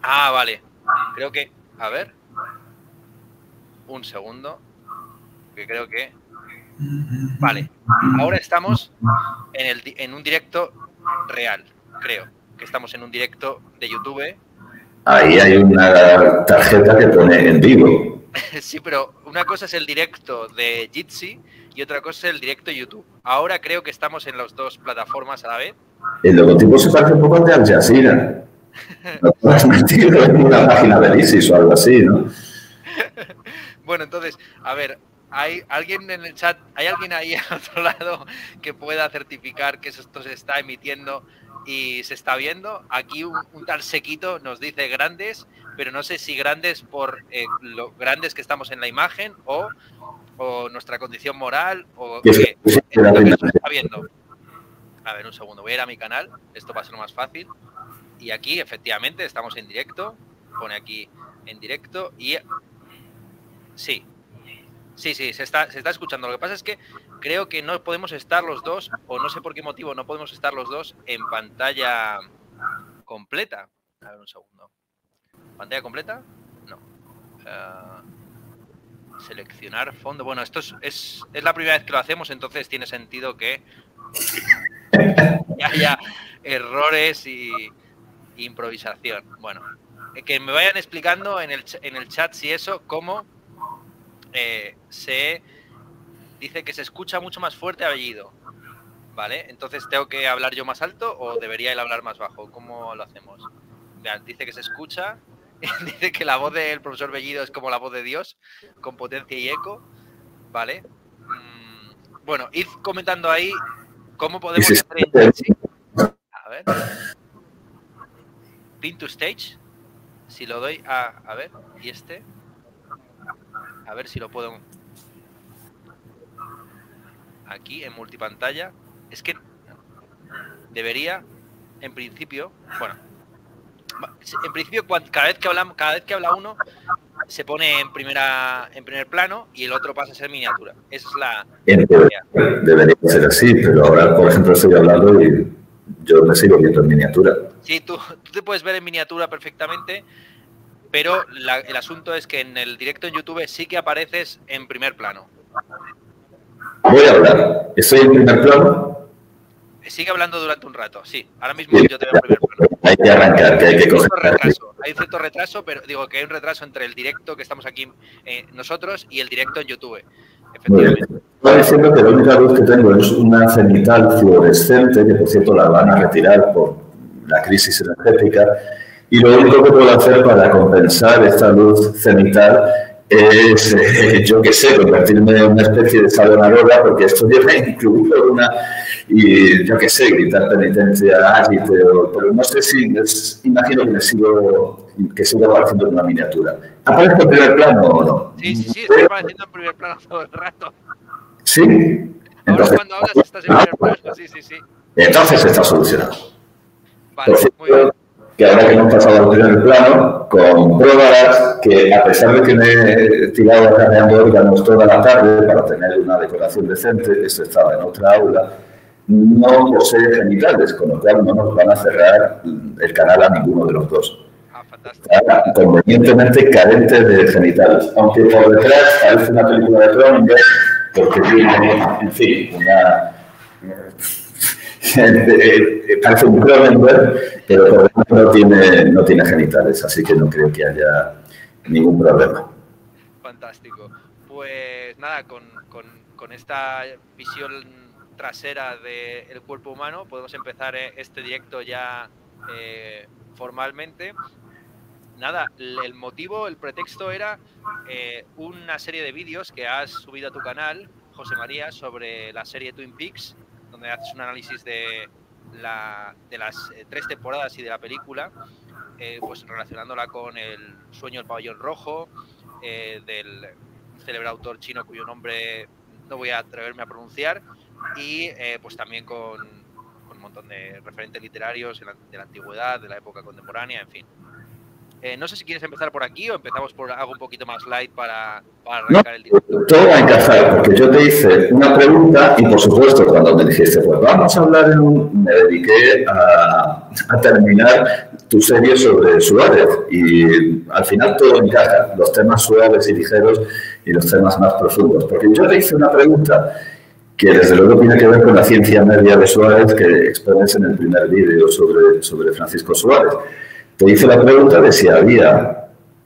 Ah, vale. Creo que... A ver. Un segundo. Que creo que... Vale. Ahora estamos en un directo real, creo. Que estamos en un directo de YouTube. Ahí hay una tarjeta que pone en vivo. Sí, pero una cosa es el directo de Jitsi y otra cosa es el directo de YouTube. Ahora creo que estamos en las dos plataformas a la vez. El logotipo se parece un poco al de Al Jazeera. Lo has metido en una página del ISIS o algo así, ¿no? Bueno, entonces, a ver, ¿hay alguien en el chat, hay alguien ahí al otro lado que pueda certificar que esto se está emitiendo y se está viendo? Aquí un tal Sequito nos dice grandes, pero no sé si grandes por lo grandes que estamos en la imagen o nuestra condición moral o qué es lo que se está viendo. A ver, un segundo, voy a ir a mi canal, esto va a ser lo más fácil. Y aquí, efectivamente, estamos en directo. Pone aquí en directo y... Sí, sí, se está escuchando. Lo que pasa es que creo que no podemos estar los dos, o no sé por qué motivo no podemos estar los dos en pantalla completa. A ver, un segundo. ¿Pantalla completa? No. Seleccionar fondo. Bueno, esto es la primera vez que lo hacemos, entonces tiene sentido que haya errores y improvisación. Bueno, que me vayan explicando en el chat si eso, cómo se dice que se escucha mucho más fuerte Bellido. ¿Vale? Entonces, ¿tengo que hablar yo más alto o debería él hablar más bajo? ¿Cómo lo hacemos? Vean, dice que se escucha, dice que la voz del profesor Bellido es como la voz de Dios, con potencia y eco, ¿vale? Bueno, id comentando ahí cómo podemos hacer en Jitsi. A ver. Pin to stage. Si lo doy a ver, y este. A ver si lo puedo... Aquí en multipantalla. Es que debería, en principio, bueno, en principio cada vez que habla uno se pone en primer plano y el otro pasa a ser miniatura. Esa es la idea. Debería ser así, pero ahora, por ejemplo, estoy hablando y yo me sigo viendo en miniatura. Sí, tú te puedes ver en miniatura perfectamente, pero el asunto es que en el directo en YouTube sí que apareces en primer plano. Voy a hablar. ¿Estoy en primer plano? Sigue hablando durante un rato, sí. Ahora mismo yo te veo en primer plano. Hay que arrancar, que hay que coger. Hay cierto retraso, pero digo que hay un retraso entre el directo que estamos aquí nosotros y el directo en YouTube. Efectivamente. Estaba diciendo que la única luz que tengo es una cenital fluorescente, que por cierto la van a retirar por la crisis energética, y lo único que puedo hacer para compensar esta luz cenital es, yo qué sé, convertirme en una especie de salonadora, porque esto lleva incluido una, y yo qué sé, gritar penitencia ágite, pero no sé si, imagino que sigo apareciendo en una miniatura. ¿Aparezco en primer plano o no? Sí, estás apareciendo en primer plano todo el rato. Sí. Entonces, ahora cuando hablas estás en primer plano, sí. Entonces está solucionado. Vale, muy bien. Que ahora que hemos pasado al primer plano, compruebarás que a pesar de que me he tirado acarreando órganos toda la tarde para tener una decoración decente, esto estaba en otra aula, no posee genitales, con lo cual no nos van a cerrar el canal a ninguno de los dos. Fantástico. Está convenientemente carente de genitales, aunque por detrás parece una película de Cronenberg, porque tiene, en fin, parece un Cronenberg, pero por dentro no tiene genitales, así que no creo que haya ningún problema. Fantástico. Pues nada, con esta visión trasera del cuerpo humano podemos empezar este directo ya formalmente. Nada, el motivo, el pretexto era una serie de vídeos que has subido a tu canal, José María, sobre la serie Twin Peaks, donde haces un análisis de las 3 temporadas y de la película, pues relacionándola con el sueño del pabellón rojo, del célebre autor chino cuyo nombre no voy a atreverme a pronunciar, y pues también con un montón de referentes literarios de la antigüedad, de la época contemporánea, en fin. No sé si quieres empezar por aquí o empezamos por algo un poquito más light para No, arrancar el directo. todo va a encajar, porque yo te hice una pregunta y, por supuesto, cuando me dijiste, pues vamos a hablar me dediqué a terminar tu serie sobre Suárez y al final todo encaja, los temas suaves y ligeros y los temas más profundos, porque yo te hice una pregunta que desde luego tiene que ver con la ciencia media de Suárez que expones en el primer vídeo sobre Francisco Suárez. Te hice la pregunta de si había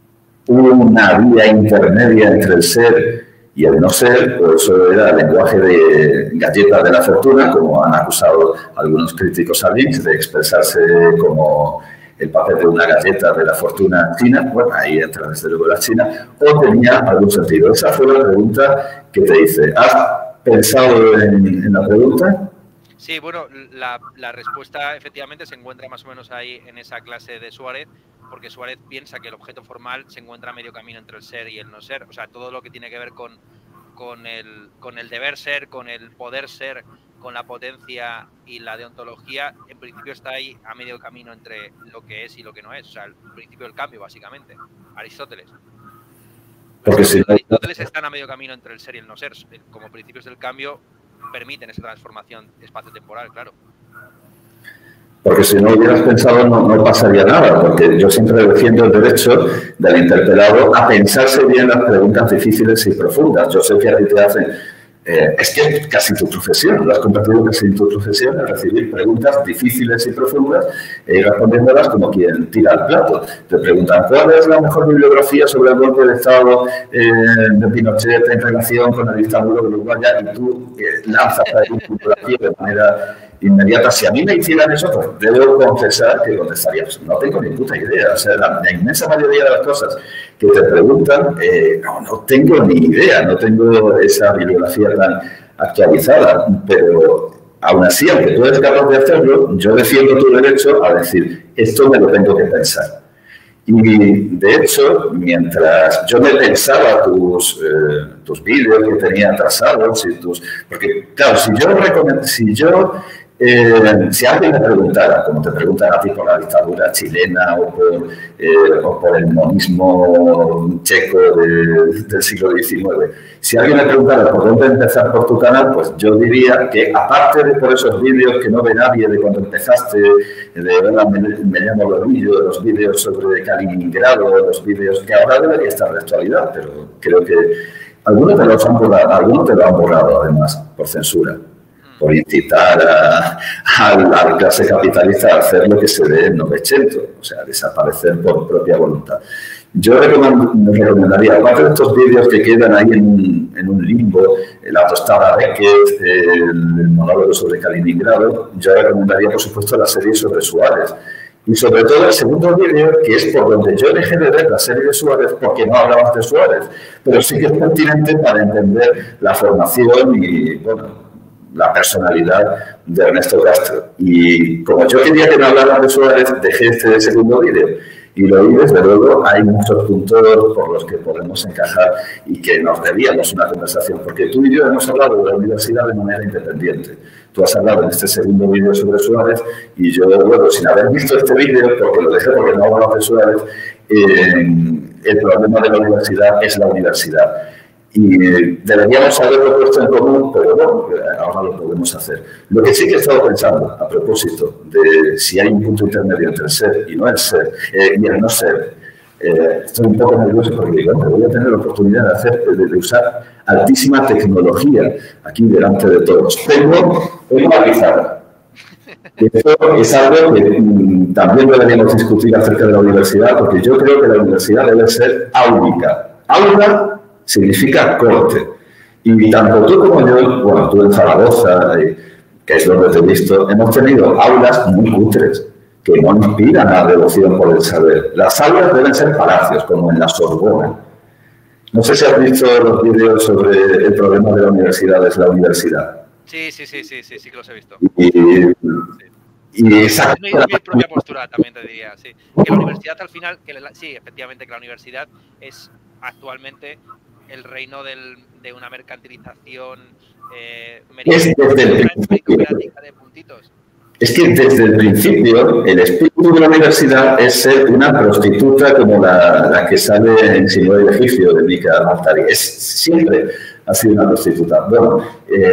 una vía intermedia entre el ser y el no ser, pues eso era el lenguaje de galleta de la fortuna, como han acusado algunos críticos a Lynch, de expresarse como el papel de una galleta de la fortuna china. Bueno, ahí entra desde luego la China, o tenía algún sentido. Esa fue la pregunta que te hice. ¿Has pensado en la pregunta? Sí, bueno, la respuesta efectivamente se encuentra más o menos ahí en esa clase de Suárez, porque Suárez piensa que el objeto formal se encuentra a medio camino entre el ser y el no ser. O sea, todo lo que tiene que ver con el deber ser, con el poder ser, con la potencia y la deontología, en principio está ahí a medio camino entre lo que es y lo que no es. O sea, el principio del cambio, básicamente. Aristóteles. Porque si Aristóteles están a medio camino entre el ser y el no ser. Como principios del cambio permiten esa transformación espacio-temporal, claro. Porque si no hubieras pensado no pasaría nada, porque yo siempre defiendo el derecho del interpelado a pensarse bien las preguntas difíciles y profundas. Yo sé que a ti te hacen, es que es casi tu profesión, lo has convertido casi en tu profesión, en recibir preguntas difíciles y profundas e ir respondiéndolas como quien tira el plato. Te preguntan, ¿cuál es la mejor bibliografía sobre el golpe de Estado de Pinochet en relación con el dictadura de Uruguay? Y tú lanzas ahí bibliografía de manera inmediata. Si a mí me hicieran eso, pues debo confesar que contestaría, pues no tengo ni puta idea. O sea, la inmensa mayoría de las cosas que te preguntan, no tengo ni idea, no tengo esa bibliografía tan actualizada, pero aún así, aunque tú eres capaz de hacerlo, yo defiendo tu derecho a decir, esto me lo tengo que pensar. Y de hecho, mientras yo me pensaba tus vídeos que tenía atrasados, porque claro, si alguien me preguntara, como te preguntan a ti por la dictadura chilena o por el monismo checo del siglo XIX, si alguien me preguntara por dónde empezar por tu canal, pues yo diría que aparte de por esos vídeos que no ve nadie de cuando empezaste, de Hola, me llamo Lorillo, de los vídeos sobre Kaliningrado, de los vídeos que ahora debería estar de actualidad, pero creo que algunos te lo han borrado además por censura, por incitar a la clase capitalista a hacer lo que se ve en Novecento, o sea, desaparecer por propia voluntad. Yo recomendaría, aparte de estos vídeos que quedan ahí en un limbo, la tostada Beckett, el monólogo sobre Kaliningrado, yo recomendaría, por supuesto, la serie sobre Suárez. Y sobre todo el segundo vídeo, que es por donde yo dejé de ver la serie de Suárez, porque no hablabas de Suárez, pero sí que es pertinente para entender la formación y, bueno, la personalidad de Ernesto Castro. Y como yo quería que no hablaran de Suárez, dejé este segundo vídeo. Y lo oí, desde luego, hay muchos puntos por los que podemos encajar y que nos debíamos una conversación, porque tú y yo hemos hablado de la universidad de manera independiente. Tú has hablado en este segundo vídeo sobre Suárez y yo, bueno, sin haber visto este vídeo, porque lo dejé porque no hablaba de Suárez, el problema de la universidad es la universidad. Y deberíamos haberlo puesto en común, pero bueno, ahora lo podemos hacer. Lo que sí que he estado pensando, a propósito de si hay un punto intermedio entre el ser y no el ser, y el no ser, estoy un poco nervioso porque digo, voy a tener la oportunidad de usar altísima tecnología aquí delante de todos. Tengo una pizarra. Esto es algo que también deberíamos discutir acerca de la universidad, porque yo creo que la universidad debe ser áulica. Aula significa corte. Y tanto tú como yo, bueno, tú en Zaragoza, que es donde te he visto, hemos tenido aulas muy cutres, que no inspiran a la devoción por el saber. Las aulas deben ser palacios, como en la Sorbona. No sé si has visto los vídeos sobre el problema de la universidad, es la universidad. Sí que los he visto. Y exacto. Es mi propia postura, también te diría, sí. Que la universidad al final, sí, efectivamente, que la universidad es actualmente el reino de una mercantilización meritocrática de puntitos. Es que desde el principio el espíritu de la universidad es ser una prostituta como la que sale en Siloé el egipcio de Mika Maltari. Siempre ha sido una prostituta. Bueno,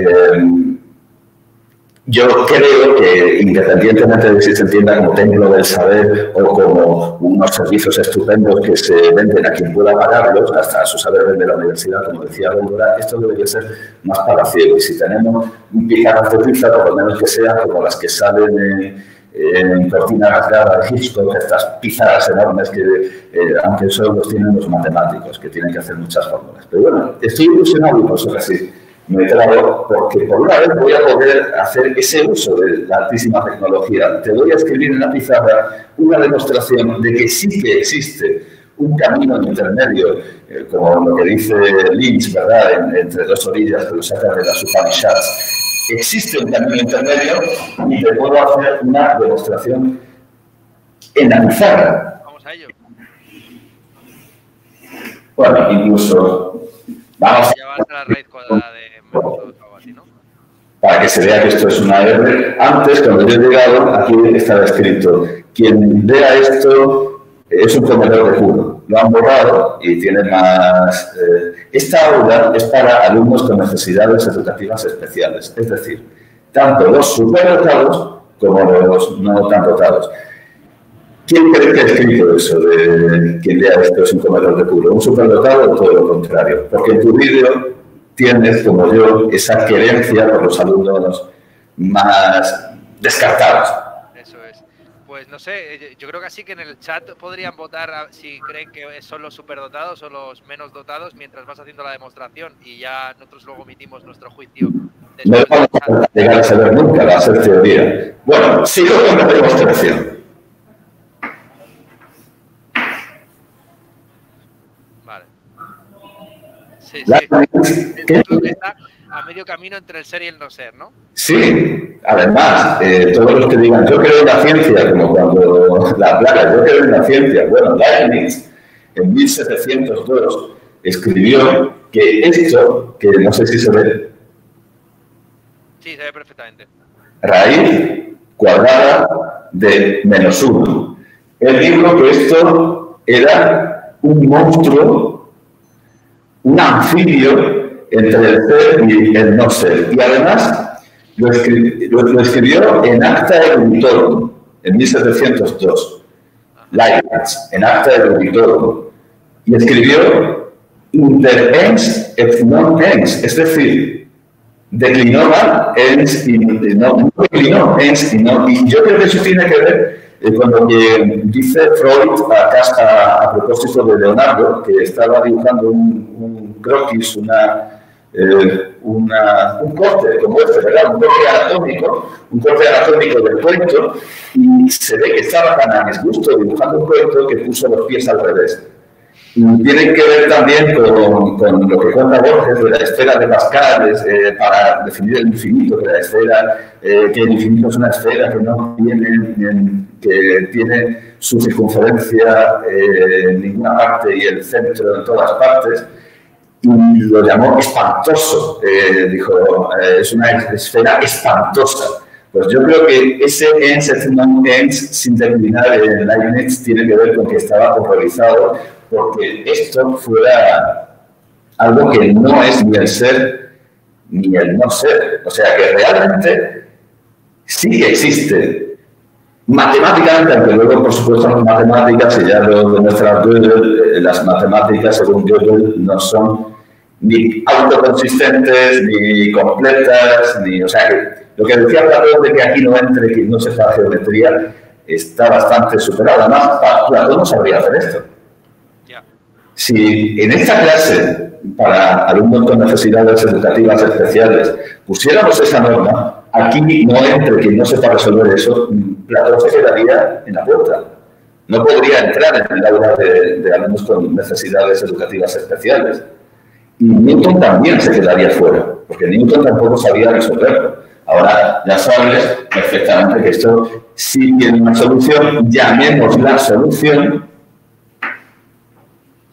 yo creo que independientemente de si se entienda como templo del saber o como unos servicios estupendos que se venden a quien pueda pagarlos, hasta su saber vende la universidad, como decía Góngora, esto debería ser más palaciego. Y si tenemos picadas de pizza, por lo menos que sean como las que salen en Cortina Rasgada de Hitchcock, estas pizarras enormes que, aunque solo los tienen los matemáticos, que tienen que hacer muchas fórmulas. Pero bueno, estoy ilusionado y por eso casi me trago, porque por una vez voy a poder hacer ese uso de la altísima tecnología. Te voy a escribir en la pizarra una demostración de que sí que existe un camino intermedio, como lo que dice Lynch, ¿verdad?, entre dos orillas que lo saca de las Upanishads. Existe un camino intermedio y te puedo hacer una demostración en la pizarra. Vamos a ello. Bueno, incluso vamos ya vas a la raíz cuadrada de algo así, ¿no? Para que se vea que esto es una R. Antes, cuando yo he llegado, aquí estaba escrito: quien vea esto es un comedor de culo. Lo han borrado y tiene más... esta aula es para alumnos con necesidades educativas especiales, es decir, tanto los superdotados como los no tan dotados. ¿Quién cree que ha escrito eso de quien vea esto es un comedor de culo? ¿Un superdotado o todo lo contrario? Porque en tu vídeo tienes, como yo, esa querencia por los alumnos más descartados. Eso es. Pues no sé, yo creo que así que en el chat podrían votar si creen que son los superdotados o los menos dotados mientras vas haciendo la demostración y ya nosotros luego emitimos nuestro juicio. No vamos a llegar a saber nunca, va a ser teoría. Bueno, sigo con la demostración. Vale. Sí, sí. Es lo que está a medio camino entre el ser y el no ser, ¿no? Sí, además, todos los que digan yo creo en la ciencia, como cuando la plaga, yo creo en la ciencia. Bueno, Leibniz en 1702 escribió que esto, que no sé si se ve. Sí, se ve perfectamente. Raíz cuadrada de -1. Él dijo que esto era un monstruo, un anfibio entre el ser y el no ser. Y además lo escribió en Acta Eruditorum, en 1702. Leibniz, en Acta Eruditorum. Y escribió inter ens et non ens, es decir, declinó ens y no declinó ens y no. Y yo creo que eso tiene que ver con lo que dice Freud a propósito de Leonardo, que estaba dibujando un croquis, un corte como este, ¿verdad? Un corte anatómico del cuento, y se ve que estaba tan a disgusto dibujando un cuento que puso los pies al revés. Tiene que ver también con lo que cuenta Borges de la esfera de Pascal, para definir el infinito, que la esfera, que el infinito es una esfera que no tiene, que tiene su circunferencia en ninguna parte y el centro en todas partes, y lo llamó espantoso. Dijo, es una esfera espantosa. Pues yo creo que ese ens et non ens, sin declinar en Leibniz, tiene que ver con que estaba horrorizado porque esto fuera algo que no es ni el ser ni el no ser. O sea que realmente sí que existe matemáticamente, aunque luego por supuesto las matemáticas, y ya lo demuestra Gödel, las matemáticas según Gödel no son ni autoconsistentes, ni completas, ni... O sea que lo que decía Platón de que aquí no entre quien no sepa geometría está bastante superado. Además, Platón no sabría hacer esto. Si en esta clase, para alumnos con necesidades educativas especiales, pusiéramos esa norma, aquí no entre quien no sepa resolver eso, Platón se quedaría en la puerta. No podría entrar en el aula de alumnos con necesidades educativas especiales. Y Newton también se quedaría fuera, porque Newton tampoco sabía resolverlo. Ahora ya sabes perfectamente que esto sí tiene una solución, llamemos la solución.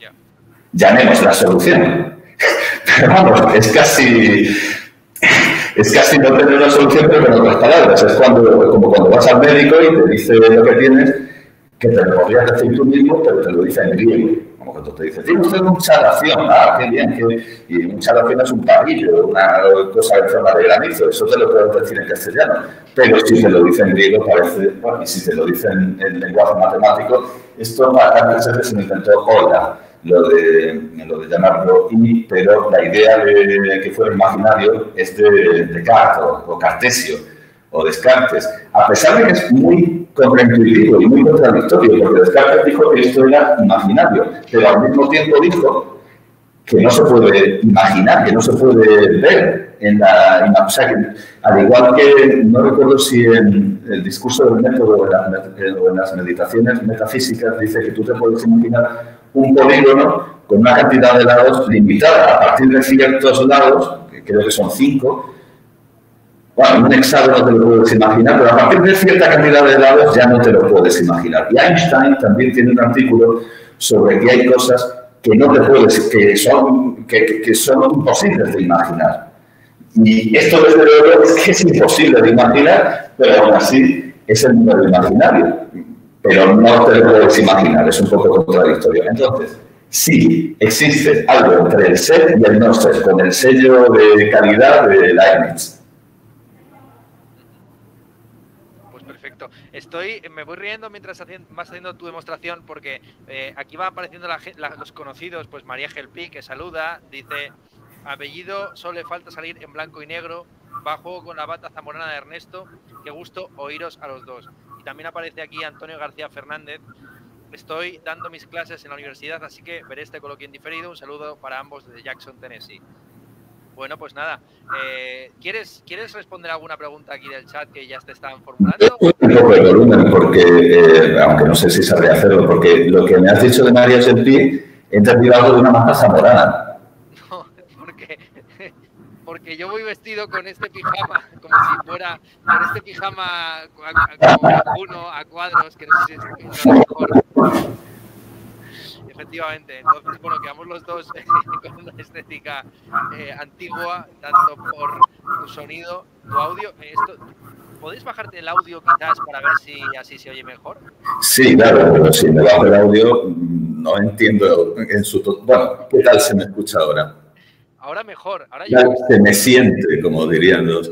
Llamemos la solución. Pero vamos, es Es casi no tener una solución, pero con otras palabras. Es cuando, como cuando vas al médico y te dice lo que tienes, que te lo podrías decir tú mismo, pero te lo dice en griego. Como cuando te dice, tiene usted mucha ración, qué bien, y mucha ración es un parillo, una cosa en forma de granizo, eso te lo puedo decir en castellano. Pero si te lo dice en griego, parece, bueno, y si te lo dice en lenguaje matemático, esto para veces se me inventó Hola, lo de llamarlo I, pero la idea de que fuera imaginario es de Descartes o Cartesio o Descartes, a pesar de que es muy contraintuitivo y muy contradictorio, porque Descartes dijo que esto era imaginario, pero al mismo tiempo dijo que no se puede imaginar, que no se puede ver en la imagen. O sea, que al igual que, no recuerdo si en el discurso del método o en las meditaciones metafísicas dice que tú te puedes imaginar un polígono con una cantidad de lados limitada a partir de ciertos lados, que creo que son 5, bueno, un hexágono te lo puedes imaginar, pero a partir de cierta cantidad de lados ya no te lo puedes imaginar. Y Einstein también tiene un artículo sobre que hay cosas que no te puedes, que son imposibles de imaginar. Y esto desde luego es que es imposible de imaginar, pero aún así es el número imaginario. Pero no te lo puedes imaginar, es un poco contradictorio. Entonces, sí, existe algo entre el ser y el no ser, con el sello de calidad de Leibniz. Perfecto. Me voy riendo mientras vas haciendo tu demostración porque aquí va apareciendo los conocidos, pues María Gelpi, que saluda, dice, apellido, solo le falta salir en blanco y negro, va a juego con la bata zamorana de Ernesto, qué gusto oíros a los dos. Y también aparece aquí Antonio García Fernández, estoy dando mis clases en la universidad, así que veré este coloquio en diferido, un saludo para ambos desde Jackson, Tennessee. Bueno, pues nada, ¿quieres responder alguna pregunta aquí del chat que ya te estaban formulando? Un poco de volumen, porque, aunque no sé si sabré hacerlo, porque lo que me has dicho de María Gelpi, he entendido algo de una marca zamorana. No, porque yo voy vestido con este pijama, como si fuera, con este pijama como vacuno a cuadros, que no sé si es lo mejor. Efectivamente, entonces, bueno, quedamos los dos con una estética antigua, tanto por tu sonido, tu audio. ¿Podéis bajarte el audio quizás para ver si así se oye mejor? Sí, claro, pero si me bajo el audio, no entiendo en su... Bueno, ¿qué tal se me escucha ahora? Ahora mejor, ahora yo Se me siente, como dirían los...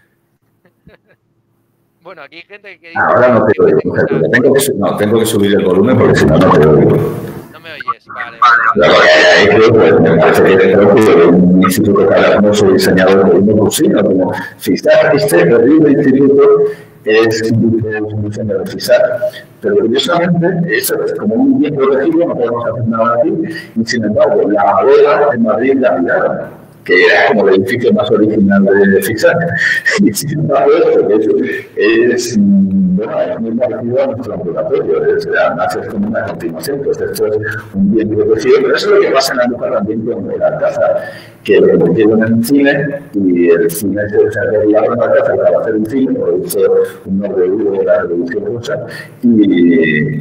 Bueno, aquí hay gente que dice... Ahora no te oigo. Tengo que subir el volumen porque si no, no te oigo. No me oyes, vale. Pues me parece que es propio de un instituto que ahora no soy diseñador de un cursino, como FISAR, este horrible instituto es un diseño de FISAR. Pero curiosamente, eso es como un bien protegido, no podemos hacer nada aquí, y sin embargo, la abuela de Madrid la miraron, que era como el edificio más original de FISAR. Y sin embargo, esto es muy parecido a nuestro ambulatorio, además es como una continuación, pues esto es un bien protegido, pero eso es lo que pasa en la Andújar también con el Alcázar, que lo convirtieron en cine y el cine se ha derivado en Alcázar para hacer un cine, por eso un RU de la Revolución Rusa, y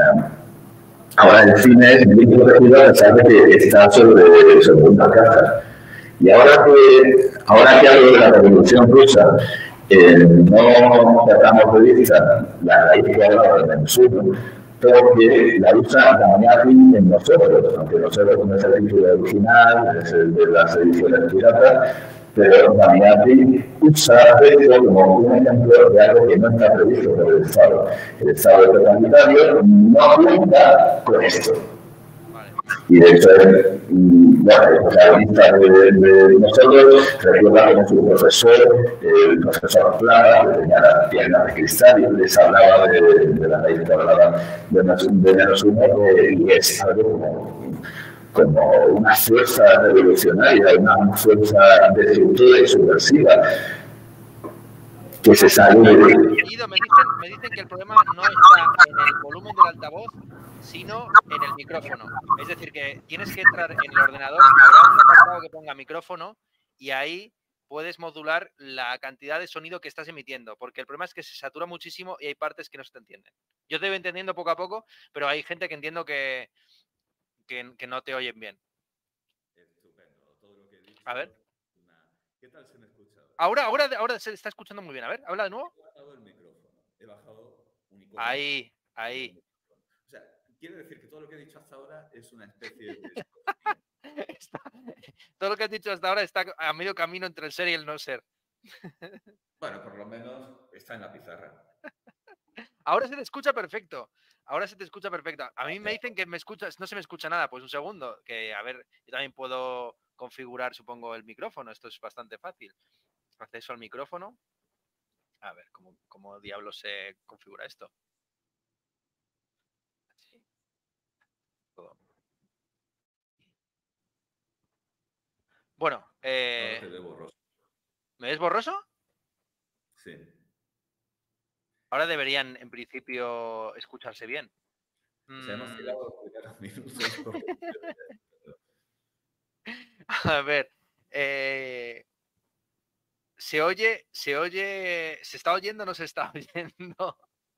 ahora el cine es muy protegido a pesar de que está sobre un Alcázar. Y ahora que hablo de la Revolución Rusa, no tratamos de vista la raíz que hablaba de Venezuela, porque la usa Damiati en nosotros, aunque nosotros no es el título original, es el de las ediciones piratas, pero Damiati usa esto como un ejemplo de algo que no está previsto por el Estado. El Estado totalitario no cuenta con esto. Y de hecho, bueno, la lista de nosotros recuerda como su profesor, el profesor Plata, que tenía las piernas de cristal y les hablaba de la raíz que hablaba de menos uno, y es algo como una fuerza revolucionaria, una fuerza destructora y subversiva que se sale de... Me dicen que el problema no está en el volumen del altavoz, sino en el micrófono. Es decir, que tienes que entrar en el ordenador, habrá un apartado que ponga micrófono y ahí puedes modular la cantidad de sonido que estás emitiendo, porque el problema es que se satura muchísimo y hay partes que no se te entienden. Yo te voy entendiendo poco a poco, pero hay gente que entiendo que no te oyen bien. Estupendo, todo lo que he dicho. A ver. ¿Qué tal se me escucha ahora? Ahora se está escuchando muy bien. A ver, habla de nuevo. He bajado el micrófono. He bajado un icono. Ahí. O sea, quiere decir que todo lo que he dicho hasta ahora es una especie de... Está, todo lo que has dicho hasta ahora está a medio camino entre el ser y el no ser. Bueno, por lo menos está en la pizarra. Ahora se te escucha perfecto. Ahora se te escucha perfecto. A mí me dicen que me escuchas, no se me escucha nada. Pues un segundo, que a ver, yo también puedo configurar, supongo, el micrófono. Esto es bastante fácil. Acceso al micrófono. A ver, ¿cómo diablos se configura esto? Sí, todo. Bueno, Ahora te veo borroso. ¿me ves borroso? Sí. Ahora deberían, en principio, escucharse bien. O sea, hemos tirado los primeros minutos porque... A ver, ¿se está oyendo o no se está oyendo?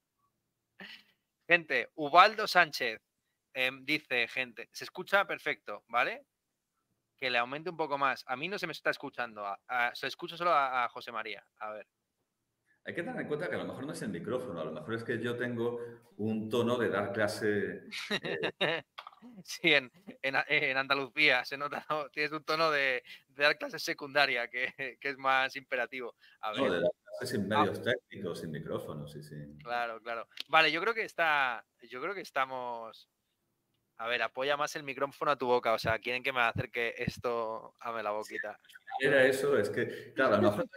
Gente, Ubaldo Sánchez dice, gente, se escucha perfecto, ¿vale? Que le aumente un poco más. A mí no se me está escuchando, se escucha solo a José María. A ver. Hay que tener en cuenta que a lo mejor no es el micrófono, a lo mejor es que yo tengo un tono de dar clase... Sí, en Andalucía se nota, ¿no? Tienes un tono de dar clases secundaria que es más imperativo. A No, ver. de dar clases sin medios técnicos, sin micrófono, sí, sí. Claro. Vale, yo creo que estamos. A ver, apoya más el micrófono a tu boca. O sea, quieren que me acerque esto a la boquita. Era eso, es que, claro, a lo mejor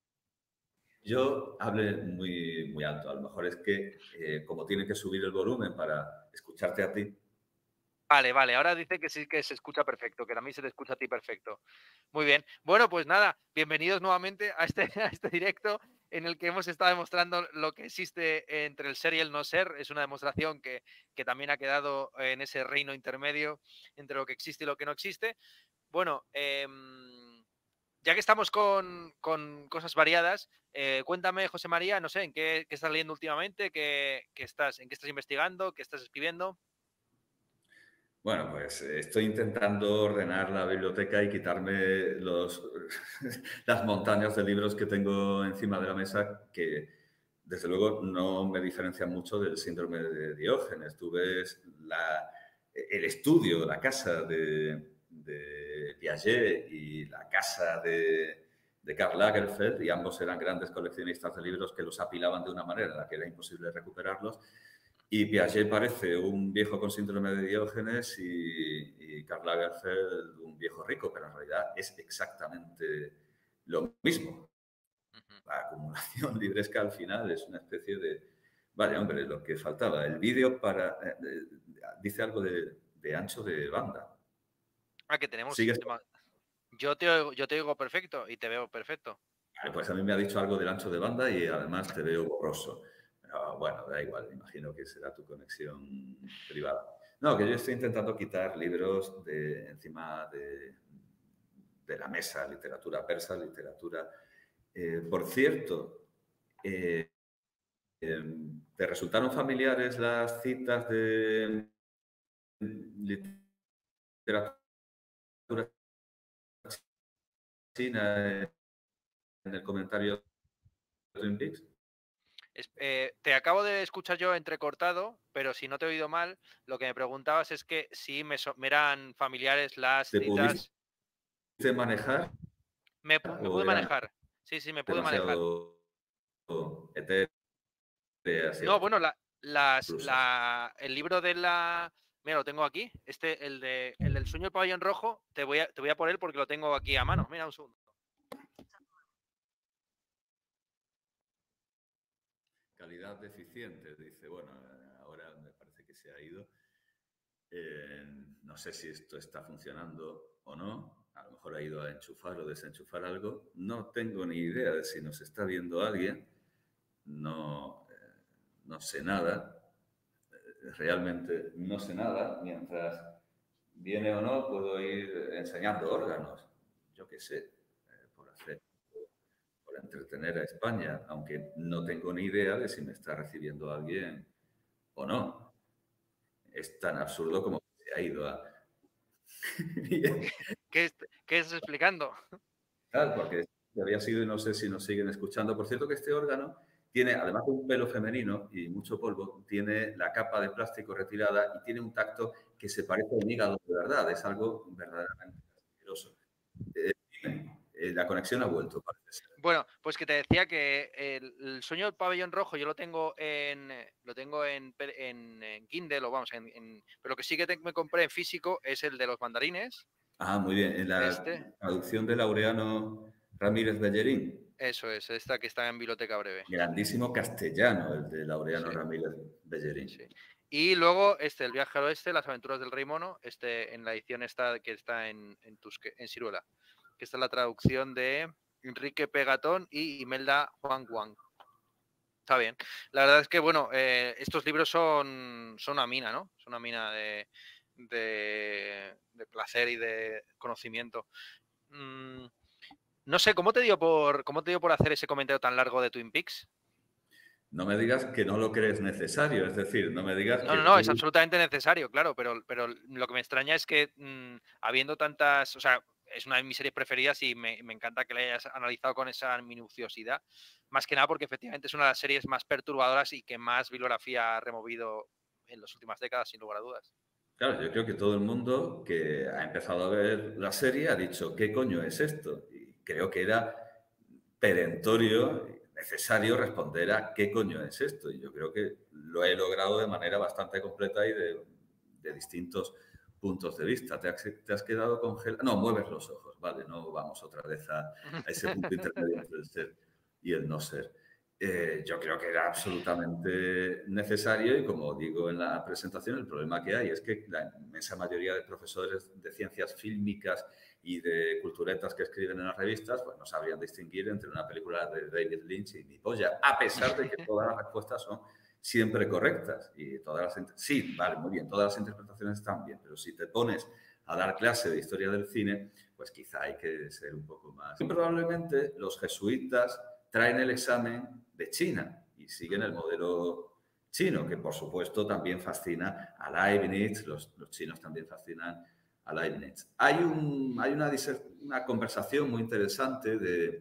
yo hable muy, muy alto. A lo mejor es que, como tiene que subir el volumen para escucharte a ti. Vale. Ahora dice que sí que se escucha perfecto, que a mí se te escucha a ti perfecto. Muy bien. Bueno, pues nada, bienvenidos nuevamente a este, a este directo en el que hemos estado demostrando lo que existe entre el ser y el no ser. Es una demostración que también ha quedado en ese reino intermedio entre lo que existe y lo que no existe. Bueno, ya que estamos con cosas variadas, cuéntame, José María, no sé, ¿qué estás leyendo últimamente? ¿En qué estás investigando? ¿Qué estás escribiendo? Bueno, pues estoy intentando ordenar la biblioteca y quitarme las montañas de libros que tengo encima de la mesa que, desde luego, no me diferencian mucho del síndrome de Diógenes. Tú ves el estudio, la casa de Piaget y la casa de Karl Lagerfeld, y ambos eran grandes coleccionistas de libros que los apilaban de una manera en la que era imposible recuperarlos. Y Piaget parece un viejo con síndrome de Diógenes y Karl Lagerfeld un viejo rico, pero en realidad es exactamente lo mismo. La acumulación libresca al final es una especie de... Vale, hombre, lo que faltaba. El vídeo para... dice algo de ancho de banda. Que tenemos... ¿Sigues? Yo te oigo perfecto y te veo perfecto. Vale, pues a mí me ha dicho algo del ancho de banda y además te veo borroso. Pero bueno, da igual, imagino que será tu conexión privada. No, que yo estoy intentando quitar libros de encima de la mesa, literatura persa, literatura... por cierto, ¿te resultaron familiares las citas de literatura china en el comentario de Twin Peaks? Te acabo de escuchar yo entrecortado, pero si no te he oído mal, lo que me preguntabas es que si me eran familiares las ¿Te citas. pudiste manejar Me o pude eran manejar. Sí, me pude manejar. demasiado etéreas y No, bueno, abstrusas? el libro de la. Mira, lo tengo aquí. El del sueño del pabellón rojo, te voy a por él porque lo tengo aquí a mano. Mira, un segundo. Calidad deficiente, dice, bueno, ahora me parece que se ha ido. No sé si esto está funcionando o no. A lo mejor ha ido a enchufar o desenchufar algo. No tengo ni idea de si nos está viendo alguien. No, no sé nada. Realmente no sé nada. Mientras viene o no, puedo ir enseñando órganos. Yo qué sé, por hacer, por entretener a España, aunque no tengo ni idea de si me está recibiendo alguien o no. Es tan absurdo como que se ha ido a... ¿Qué estás explicando? Tal, porque que había sido y no sé si nos siguen escuchando. Por cierto que este órgano tiene, además de un pelo femenino y mucho polvo, tiene la capa de plástico retirada y tiene un tacto que se parece a un hígado de verdad. Es algo verdaderamente asqueroso. La conexión ha vuelto, parece ser. Bueno, pues que te decía que el sueño del pabellón rojo yo lo tengo en Kindle, o vamos, pero lo que sí que me compré en físico es el de los mandarines. Ah, muy bien. En la traducción de Laureano Ramírez Bellerín. Eso es, esta que está en Biblioteca Breve. Grandísimo castellano, el de Laureano Ramírez Bellerín. Sí. Y luego El viaje al oeste, las aventuras del rey mono, en la edición que está en Siruela, que esta es la traducción de Enrique Pegatón y Imelda Juan Wang. Está bien. La verdad es que, bueno, estos libros son una mina, ¿no? Son una mina de placer y de conocimiento. No sé, ¿cómo te dio por hacer ese comentario tan largo de Twin Peaks? No me digas que no lo crees necesario, es decir, no me digas que... No, es absolutamente necesario, claro, pero lo que me extraña es que habiendo tantas, o sea, es una de mis series preferidas y me encanta que la hayas analizado con esa minuciosidad, más que nada porque efectivamente es una de las series más perturbadoras y que más bibliografía ha removido en las últimas décadas, sin lugar a dudas. Claro, yo creo que todo el mundo que ha empezado a ver la serie ha dicho, ¿qué coño es esto? Y creo que era perentorio, necesario responder a ¿qué coño es esto? Y yo creo que lo he logrado de manera bastante completa y de distintos puntos de vista. ¿Te has quedado congelado? No, mueves los ojos, vale, no vamos otra vez a ese punto intermedio entre el ser y el no ser. Yo creo que era absolutamente necesario y, como digo en la presentación, el problema que hay es que la inmensa mayoría de profesores de ciencias fílmicas y de culturetas que escriben en las revistas pues no sabrían distinguir entre una película de David Lynch y Mi polla, a pesar de que todas las respuestas son siempre correctas. Y sí, vale, muy bien, todas las interpretaciones están bien, pero si te pones a dar clase de historia del cine, pues quizá hay que ser un poco más... Muy probablemente los jesuitas traen el examen de China y siguen el modelo chino, que por supuesto también fascina a Leibniz, los chinos también fascinan a Leibniz. Hay una conversación muy interesante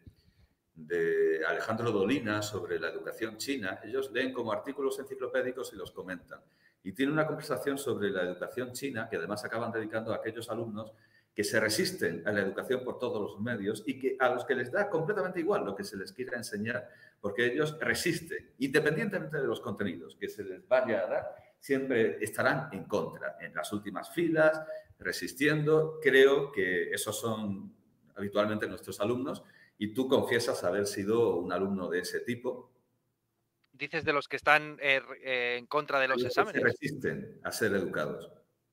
de Alejandro Dolina sobre la educación china. Ellos leen como artículos enciclopédicos y los comentan. Y tiene una conversación sobre la educación china que además acaban dedicando a aquellos alumnos que se resisten a la educación por todos los medios y que a los que les da completamente igual lo que se les quiera enseñar, porque ellos resisten, independientemente de los contenidos que se les vaya a dar, siempre estarán en contra, en las últimas filas, resistiendo. Creo que esos son habitualmente nuestros alumnos y tú confiesas haber sido un alumno de ese tipo. ¿Dices de los que están en contra de los exámenes? Se resisten a ser educados.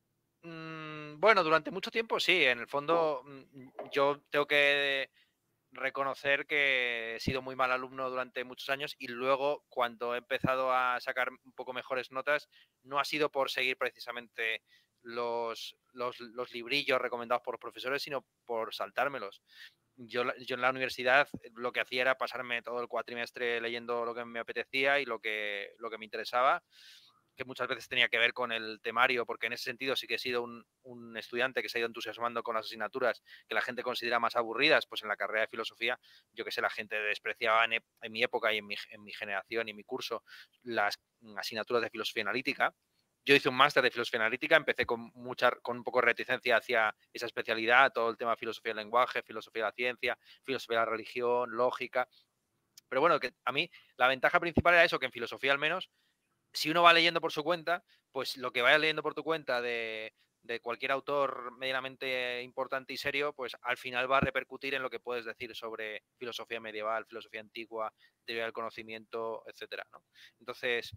Bueno, durante mucho tiempo sí. En el fondo, yo tengo que reconocer que he sido muy mal alumno durante muchos años y luego cuando he empezado a sacar un poco mejores notas no ha sido por seguir precisamente los librillos recomendados por los profesores, sino por saltármelos. Yo en la universidad lo que hacía era pasarme todo el cuatrimestre leyendo lo que me apetecía y lo que me interesaba, que muchas veces tenía que ver con el temario, porque en ese sentido sí que he sido un estudiante que se ha ido entusiasmando con las asignaturas que la gente considera más aburridas. Pues en la carrera de filosofía, yo que sé, la gente despreciaba en mi época y en mi generación y en mi curso las asignaturas de filosofía analítica. Yo hice un máster de filosofía analítica, empecé con un poco de reticencia hacia esa especialidad, todo el tema de filosofía del lenguaje, filosofía de la ciencia, filosofía de la religión, lógica. Pero bueno, que a mí la ventaja principal era eso, que en filosofía al menos, si uno va leyendo por su cuenta, pues lo que vaya leyendo por tu cuenta de cualquier autor medianamente importante y serio, pues al final va a repercutir en lo que puedes decir sobre filosofía medieval, filosofía antigua, teoría del conocimiento, etcétera, ¿no? Entonces,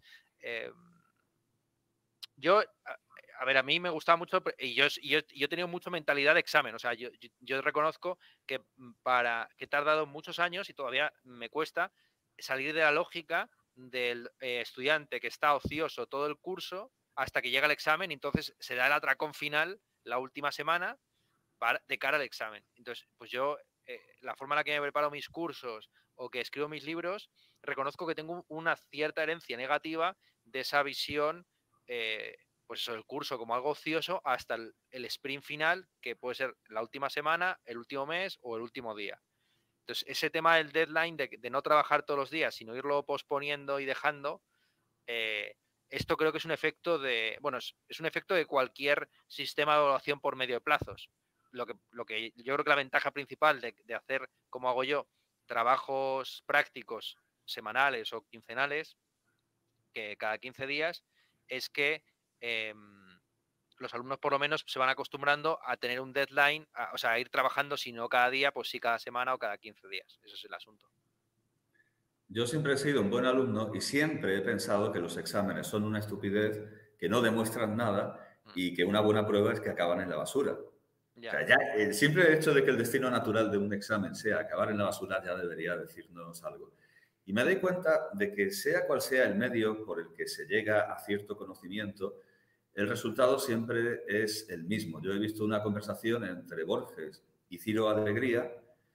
yo, a ver, a mí me gustaba mucho y yo he tenido mucha mentalidad de examen. O sea, yo reconozco que he tardado muchos años y todavía me cuesta salir de la lógica del estudiante que está ocioso todo el curso hasta que llega el examen y entonces se da el atracón final la última semana de cara al examen. Entonces, pues yo, la forma en la que me preparo mis cursos o que escribo mis libros, reconozco que tengo una cierta herencia negativa de esa visión, pues eso, el curso como algo ocioso hasta el sprint final, que puede ser la última semana, el último mes o el último día. Entonces, ese tema del deadline, de no trabajar todos los días, sino irlo posponiendo y dejando, esto creo que es un efecto de, bueno, es un efecto de cualquier sistema de evaluación por medio de plazos. Lo que yo creo que la ventaja principal de hacer, como hago yo, trabajos prácticos semanales o quincenales, que cada 15 días, es que los alumnos por lo menos se van acostumbrando a tener un deadline, o sea, a ir trabajando, si no cada día, pues sí cada semana o cada 15 días. Ese es el asunto. Yo siempre he sido un buen alumno y siempre he pensado que los exámenes son una estupidez, que no demuestran nada y que una buena prueba es que acaban en la basura. Ya. O sea, ya el simple hecho de que el destino natural de un examen sea acabar en la basura ya debería decirnos algo. Y me doy cuenta de que sea cual sea el medio por el que se llega a cierto conocimiento, el resultado siempre es el mismo. Yo he visto una conversación entre Borges y Ciro Alegría,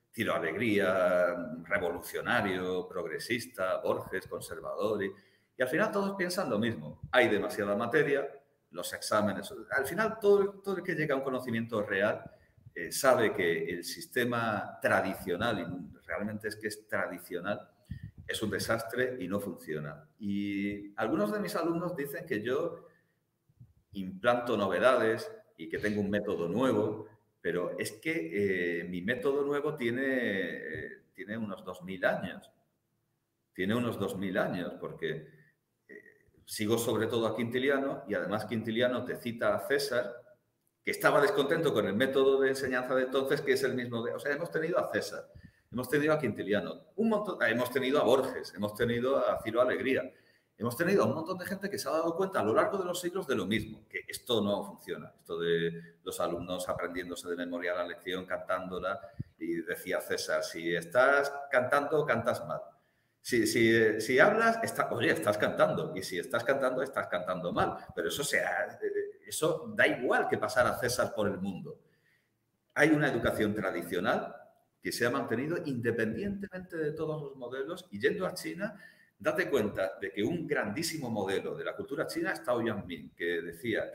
revolucionario, progresista, Borges, conservador, y al final todos piensan lo mismo. Hay demasiada materia, los exámenes... Al final todo el que llega a un conocimiento real sabe que el sistema tradicional, y realmente es que es tradicional, es un desastre y no funciona. Y algunos de mis alumnos dicen que yo implanto novedades y que tengo un método nuevo, pero es que mi método nuevo tiene unos 2000 años. Tiene unos 2000 años, porque sigo sobre todo a Quintiliano y además Quintiliano te cita a César, que estaba descontento con el método de enseñanza de entonces, que es el mismo de... O sea, hemos tenido a César, hemos tenido a Quintiliano, un montón, hemos tenido a Borges, hemos tenido a Ciro Alegría, hemos tenido a un montón de gente que se ha dado cuenta a lo largo de los siglos de lo mismo, que esto no funciona, esto de los alumnos aprendiéndose de memoria la lección, cantándola, y decía César, si estás cantando, cantas mal. Si hablas, oye, estás cantando. Y si estás cantando mal. Pero eso da igual que pasar a César por el mundo. Hay una educación tradicional que se ha mantenido independientemente de todos los modelos. Y yendo a China, date cuenta de que un grandísimo modelo de la cultura china es Tao Yanmin, que decía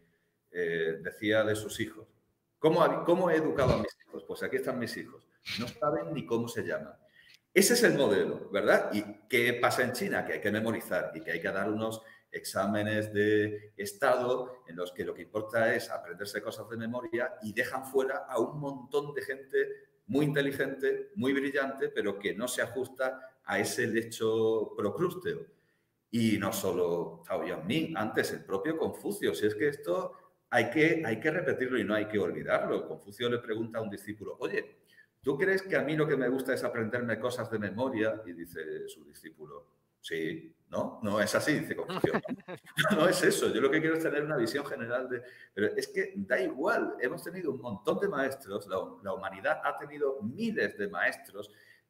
de sus hijos. ¿Cómo he educado a mis hijos? Pues aquí están mis hijos. No saben ni cómo se llaman. Ese es el modelo, ¿verdad? ¿Y qué pasa en China? Que hay que memorizar y que hay que dar unos exámenes de estado en los que lo que importa es aprenderse cosas de memoria y dejan fuera a un montón de gente muy inteligente, muy brillante, pero que no se ajusta a ese lecho procrústeo. Y no solo Tao Yanmin, antes el propio Confucio. Si es que esto hay que repetirlo y no hay que olvidarlo. Confucio le pregunta a un discípulo, oye, ¿tú crees que a mí lo que me gusta es aprenderme cosas de memoria? Y dice su discípulo, sí, ¿no? No es así, dice Confucio. No, no es eso, yo lo que quiero es tener una visión general de... Pero es que da igual, hemos tenido un montón de maestros, la humanidad ha tenido miles de maestros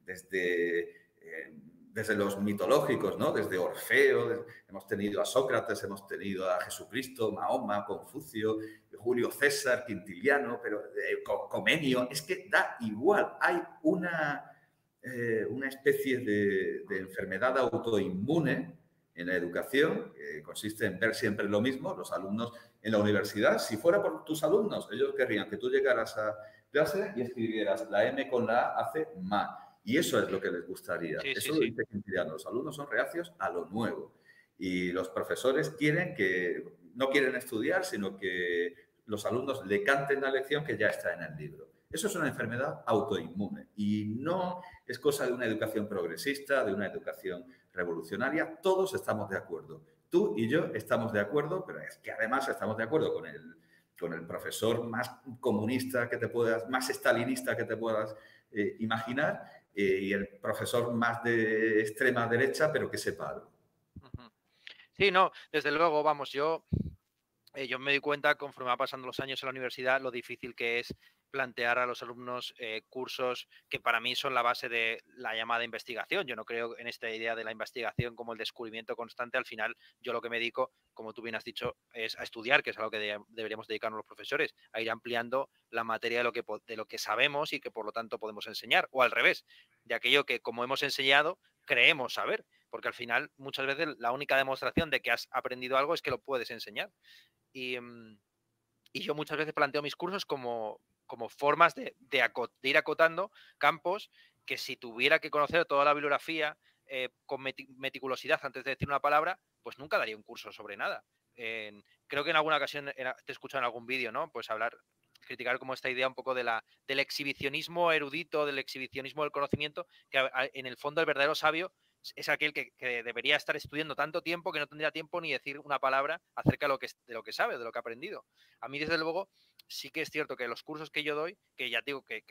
desde los mitológicos, ¿no? Desde Orfeo, hemos tenido a Sócrates, hemos tenido a Jesucristo, Mahoma, Confucio, Julio César, Quintiliano, pero Comenio, es que da igual, hay una especie de enfermedad autoinmune en la educación, que consiste en ver siempre lo mismo. Los alumnos en la universidad, si fuera por tus alumnos, ellos querrían que tú llegaras a clase y escribieras la M con la A hace ma. Y eso es lo que les gustaría. Sí, Eso sí, lo dice Quintiliano. Los alumnos son reacios a lo nuevo. Y los profesores no quieren estudiar, sino que los alumnos le canten la lección que ya está en el libro. Eso es una enfermedad autoinmune y no es cosa de una educación progresista, de una educación revolucionaria. Todos estamos de acuerdo. Tú y yo estamos de acuerdo, pero es que además estamos de acuerdo con el profesor más comunista que te puedas, más estalinista que te puedas imaginar, y el profesor más de extrema derecha, pero que sepa algo. Sí, no, desde luego, vamos, yo me di cuenta conforme va pasando los años en la universidad lo difícil que es plantear a los alumnos cursos que para mí son la base de la llamada investigación. Yo no creo en esta idea de la investigación como el descubrimiento constante. Al final, yo lo que me dedico, como tú bien has dicho, es a estudiar, que es algo que deberíamos dedicarnos los profesores, a ir ampliando la materia de lo que sabemos y que por lo tanto podemos enseñar, o al revés, de aquello que como hemos enseñado creemos saber, porque al final muchas veces la única demostración de que has aprendido algo es que lo puedes enseñar. Y yo muchas veces planteo mis cursos como formas de ir acotando campos que si tuviera que conocer toda la bibliografía con meticulosidad antes de decir una palabra, pues nunca daría un curso sobre nada. Creo que en alguna ocasión te he escuchado en algún vídeo, ¿no? Pues criticar como esta idea un poco del exhibicionismo erudito, del exhibicionismo del conocimiento, que en el fondo el verdadero sabio es aquel que debería estar estudiando tanto tiempo que no tendría tiempo ni decir una palabra acerca de lo que sabe, de lo que ha aprendido. A mí, desde luego, sí que es cierto que los cursos que yo doy, que ya digo que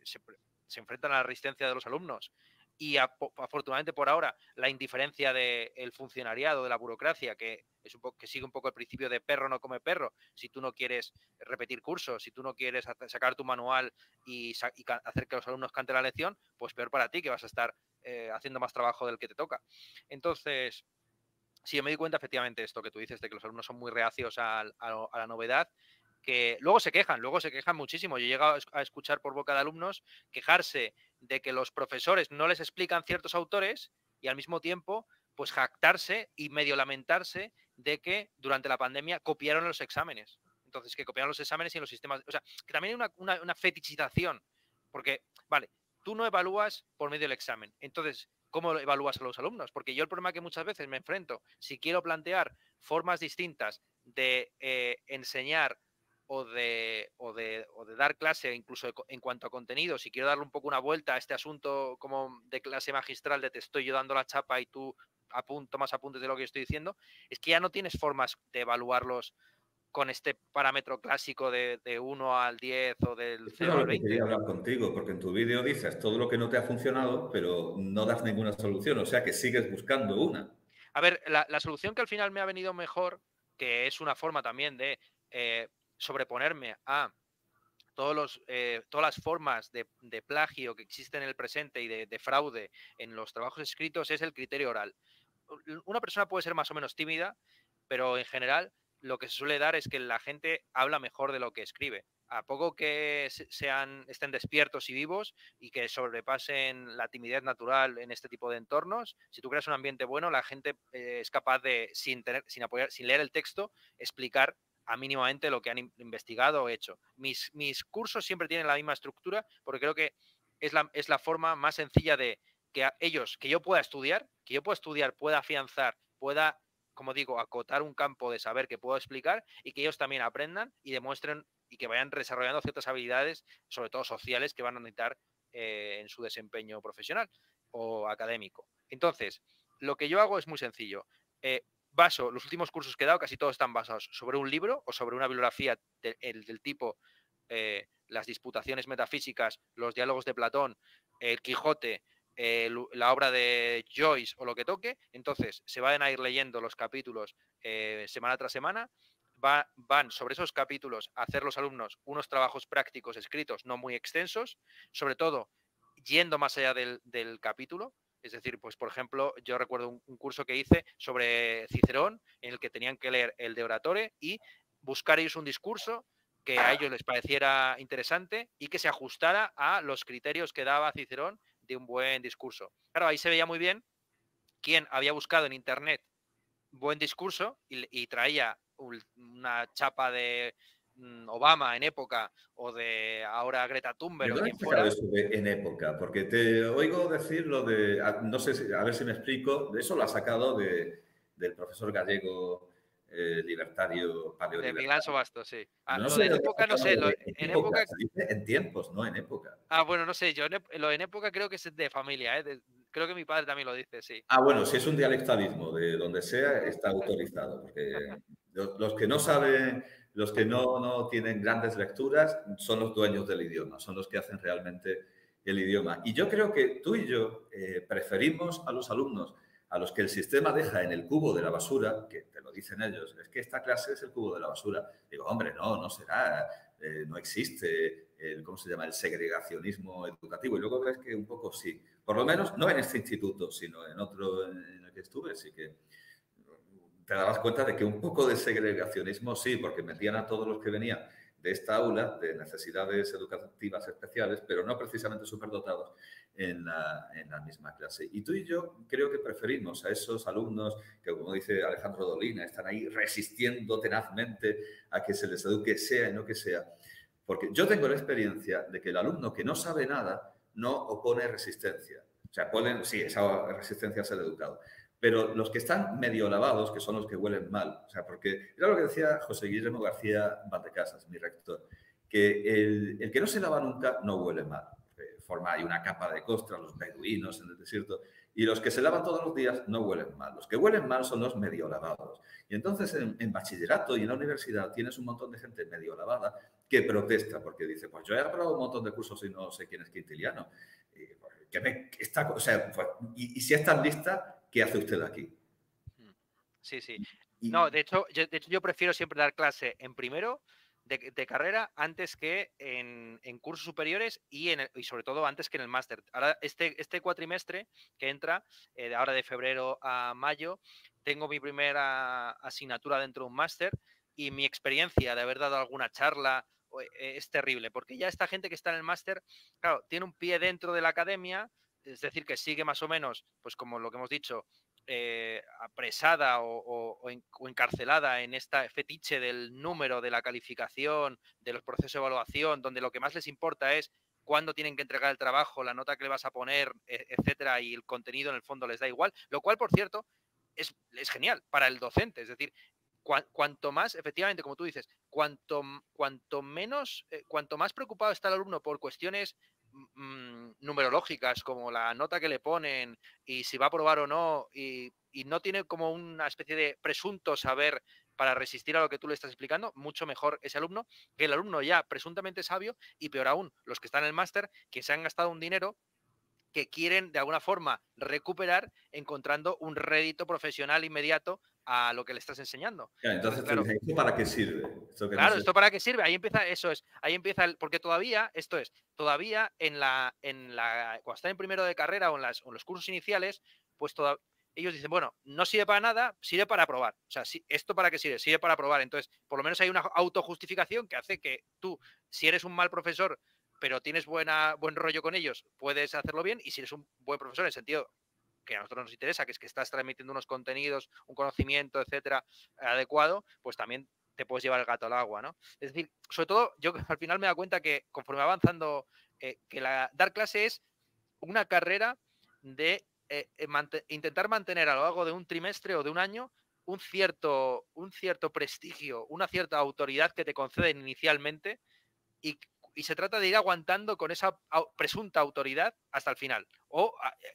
se enfrentan a la resistencia de los alumnos y afortunadamente por ahora la indiferencia del funcionariado, de la burocracia, que sigue un poco el principio de perro no come perro. Si tú no quieres repetir cursos, si tú no quieres sacar tu manual y hacer que los alumnos canten la lección, pues peor para ti, que vas a estar haciendo más trabajo del que te toca. Entonces, sí, yo me di cuenta efectivamente esto que tú dices, de que los alumnos son muy reacios a la novedad, que luego se quejan muchísimo. Yo he llegado a escuchar por boca de alumnos quejarse de que los profesores no les explican ciertos autores y al mismo tiempo pues jactarse y medio lamentarse de que durante la pandemia copiaron los exámenes. Entonces, que copiaron los exámenes y en los sistemas... O sea, que también hay una fetichización, porque, vale, tú no evalúas por medio del examen. Entonces, ¿cómo evalúas a los alumnos? Porque yo el problema que muchas veces me enfrento, si quiero plantear formas distintas de enseñar o de dar clase, incluso en cuanto a contenido, si quiero darle un poco una vuelta a este asunto como de clase magistral, de te estoy yo dando la chapa y tú tomas apuntes de lo que estoy diciendo, es que ya no tienes formas de evaluarlos con este parámetro clásico de 1 al 10 o del 0 al 20. Quería hablar contigo, porque en tu vídeo dices todo lo que no te ha funcionado, pero no das ninguna solución, o sea que sigues buscando una. A ver, la solución que al final me ha venido mejor, que es una forma también de sobreponerme a todas las formas de plagio que existen en el presente y de fraude en los trabajos escritos, es el criterio oral. Una persona puede ser más o menos tímida, pero en general lo que se suele dar es que la gente habla mejor de lo que escribe. A poco que estén despiertos y vivos y que sobrepasen la timidez natural en este tipo de entornos, si tú creas un ambiente bueno, la gente es capaz de, sin leer el texto, explicar mínimamente lo que han investigado o hecho. Mis cursos siempre tienen la misma estructura porque creo que es la forma más sencilla de que yo pueda estudiar, pueda afianzar, pueda, como digo, acotar un campo de saber que puedo explicar y que ellos también aprendan y demuestren y que vayan desarrollando ciertas habilidades, sobre todo sociales, que van a necesitar en su desempeño profesional o académico. Entonces, lo que yo hago es muy sencillo. Los últimos cursos que he dado, casi todos están basados sobre un libro o sobre una bibliografía del tipo las disputaciones metafísicas, los diálogos de Platón, el Quijote, la obra de Joyce o lo que toque. Entonces se van a ir leyendo los capítulos semana tras semana, van sobre esos capítulos a hacer los alumnos unos trabajos prácticos escritos no muy extensos, sobre todo yendo más allá del capítulo. Es decir, pues por ejemplo, yo recuerdo un curso que hice sobre Cicerón, en el que tenían que leer el De Oratore y buscar ellos un discurso que a ellos les pareciera interesante y que se ajustara a los criterios que daba Cicerón de un buen discurso. Claro, ahí se veía muy bien quién había buscado en internet buen discurso y traía una chapa de Obama en época o de ahora Greta Thunberg o quien fuera. Eso en época, porque te oigo decir lo de, no sé, a ver si me explico, de eso lo ha sacado del profesor gallego libertario, paleolibertario. De Miguel Anso Bastos, sí. No lo sé, de en época, no sé. En época... Se dice en tiempos, no en época. Bueno, no sé, yo lo en época creo que es de familia, creo que mi padre también lo dice, sí. Bueno, si es un dialectalismo de donde sea, está autorizado, porque los que no saben, los que no tienen grandes lecturas, son los dueños del idioma, son los que hacen realmente el idioma. Y yo creo que tú y yo preferimos a los alumnos a los que el sistema deja en el cubo de la basura, que te lo dicen ellos, es que esta clase es el cubo de la basura. Digo, hombre, no será, no existe ¿cómo se llama?, el segregacionismo educativo. Y luego ves que un poco sí. Por lo menos no en este instituto, sino en otro en el que estuve. Así que te dabas cuenta de que un poco de segregacionismo sí, porque metían a todos los que venían de esta aula de necesidades educativas especiales, pero no precisamente superdotados en la misma clase. Y tú y yo creo que preferimos a esos alumnos que, como dice Alejandro Dolina, están ahí resistiendo tenazmente a que se les eduque, sea en lo que sea. Porque yo tengo la experiencia de que el alumno que no sabe nada no opone resistencia. O sea, ponen, sí, esa resistencia es el educado. Pero los que están medio lavados, que son los que huelen mal, o sea, porque era lo que decía José Guillermo García Valdecasas, mi rector, que el que no se lava nunca no huele mal. Forma hay una capa de costra, los beduinos en el desierto, y los que se lavan todos los días no huelen mal. Los que huelen mal son los medio lavados. Y entonces en bachillerato y en la universidad tienes un montón de gente medio lavada que protesta porque dice, pues yo he aprobado un montón de cursos y no sé quién es Quintiliano. O sea, pues, y si es tan lista, ¿qué hace usted aquí? Sí, sí. No, de hecho, yo prefiero siempre dar clase en primero de carrera antes que en cursos superiores y sobre todo antes que en el máster. Ahora, este cuatrimestre que entra, ahora de febrero a mayo, tengo mi primera asignatura dentro de un máster y mi experiencia de haber dado alguna charla es terrible, porque ya esta gente que está en el máster, claro, tiene un pie dentro de la academia, es decir, que sigue más o menos, pues como lo que hemos dicho, apresada o encarcelada en esta fetiche del número, de la calificación, de los procesos de evaluación, donde lo que más les importa es cuándo tienen que entregar el trabajo, la nota que le vas a poner, etcétera, y el contenido en el fondo les da igual, lo cual, por cierto, es genial para el docente, es decir, cuanto más, efectivamente, como tú dices, cuanto más preocupado está el alumno por cuestiones numerológicas, como la nota que le ponen y si va a aprobar o no, y no tiene como una especie de presunto saber para resistir a lo que tú le estás explicando, mucho mejor ese alumno que el alumno ya presuntamente sabio, y peor aún, los que están en el máster, que se han gastado un dinero que quieren de alguna forma recuperar encontrando un rédito profesional inmediato a lo que le estás enseñando. Entonces claro, tú dices, ¿esto para qué sirve? Esto claro, no sé. ¿esto para qué sirve? Ahí empieza, porque todavía, todavía cuando están en primero de carrera o en los cursos iniciales, pues ellos dicen, bueno, no sirve para nada, sirve para aprobar. O sea, ¿esto para qué sirve? Sirve para aprobar. Entonces, por lo menos hay una autojustificación que hace que tú, si eres un mal profesor, pero tienes buen rollo con ellos, puedes hacerlo bien, y si eres un buen profesor, en el sentido que a nosotros nos interesa, que es que estás transmitiendo unos contenidos, un conocimiento, etcétera, adecuado, pues también te puedes llevar el gato al agua, ¿no? Es decir, sobre todo, yo al final me he dado cuenta que conforme avanzando, que dar clase es una carrera de intentar mantener a lo largo de un trimestre o de un año un cierto prestigio, una cierta autoridad que te conceden inicialmente, y se trata de ir aguantando con esa presunta autoridad hasta el final. O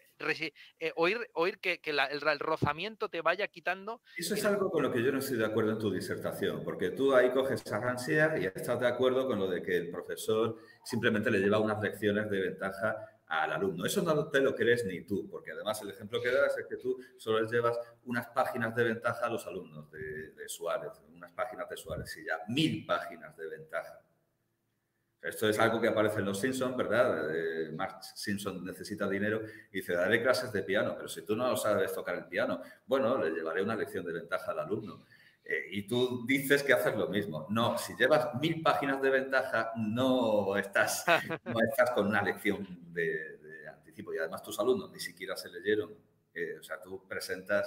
oír que el rozamiento te vaya quitando. Eso es algo con lo que yo no estoy de acuerdo en tu disertación, porque tú ahí coges a Rancière y estás de acuerdo con lo de que el profesor simplemente le lleva unas lecciones de ventaja al alumno. Eso no te lo crees ni tú, porque además el ejemplo que das es que tú solo les llevas unas páginas de ventaja a los alumnos de Suárez, unas páginas de Suárez, y ya 1000 páginas de ventaja. Esto es algo que aparece en Los Simpsons, ¿verdad? Marge Simpson necesita dinero y dice, daré clases de piano, pero si tú no sabes tocar el piano, bueno, le llevaré una lección de ventaja al alumno. Y tú dices que haces lo mismo. No, si llevas 1000 páginas de ventaja, no estás con una lección de anticipo. Y además tus alumnos ni siquiera se leyeron. O sea, tú presentas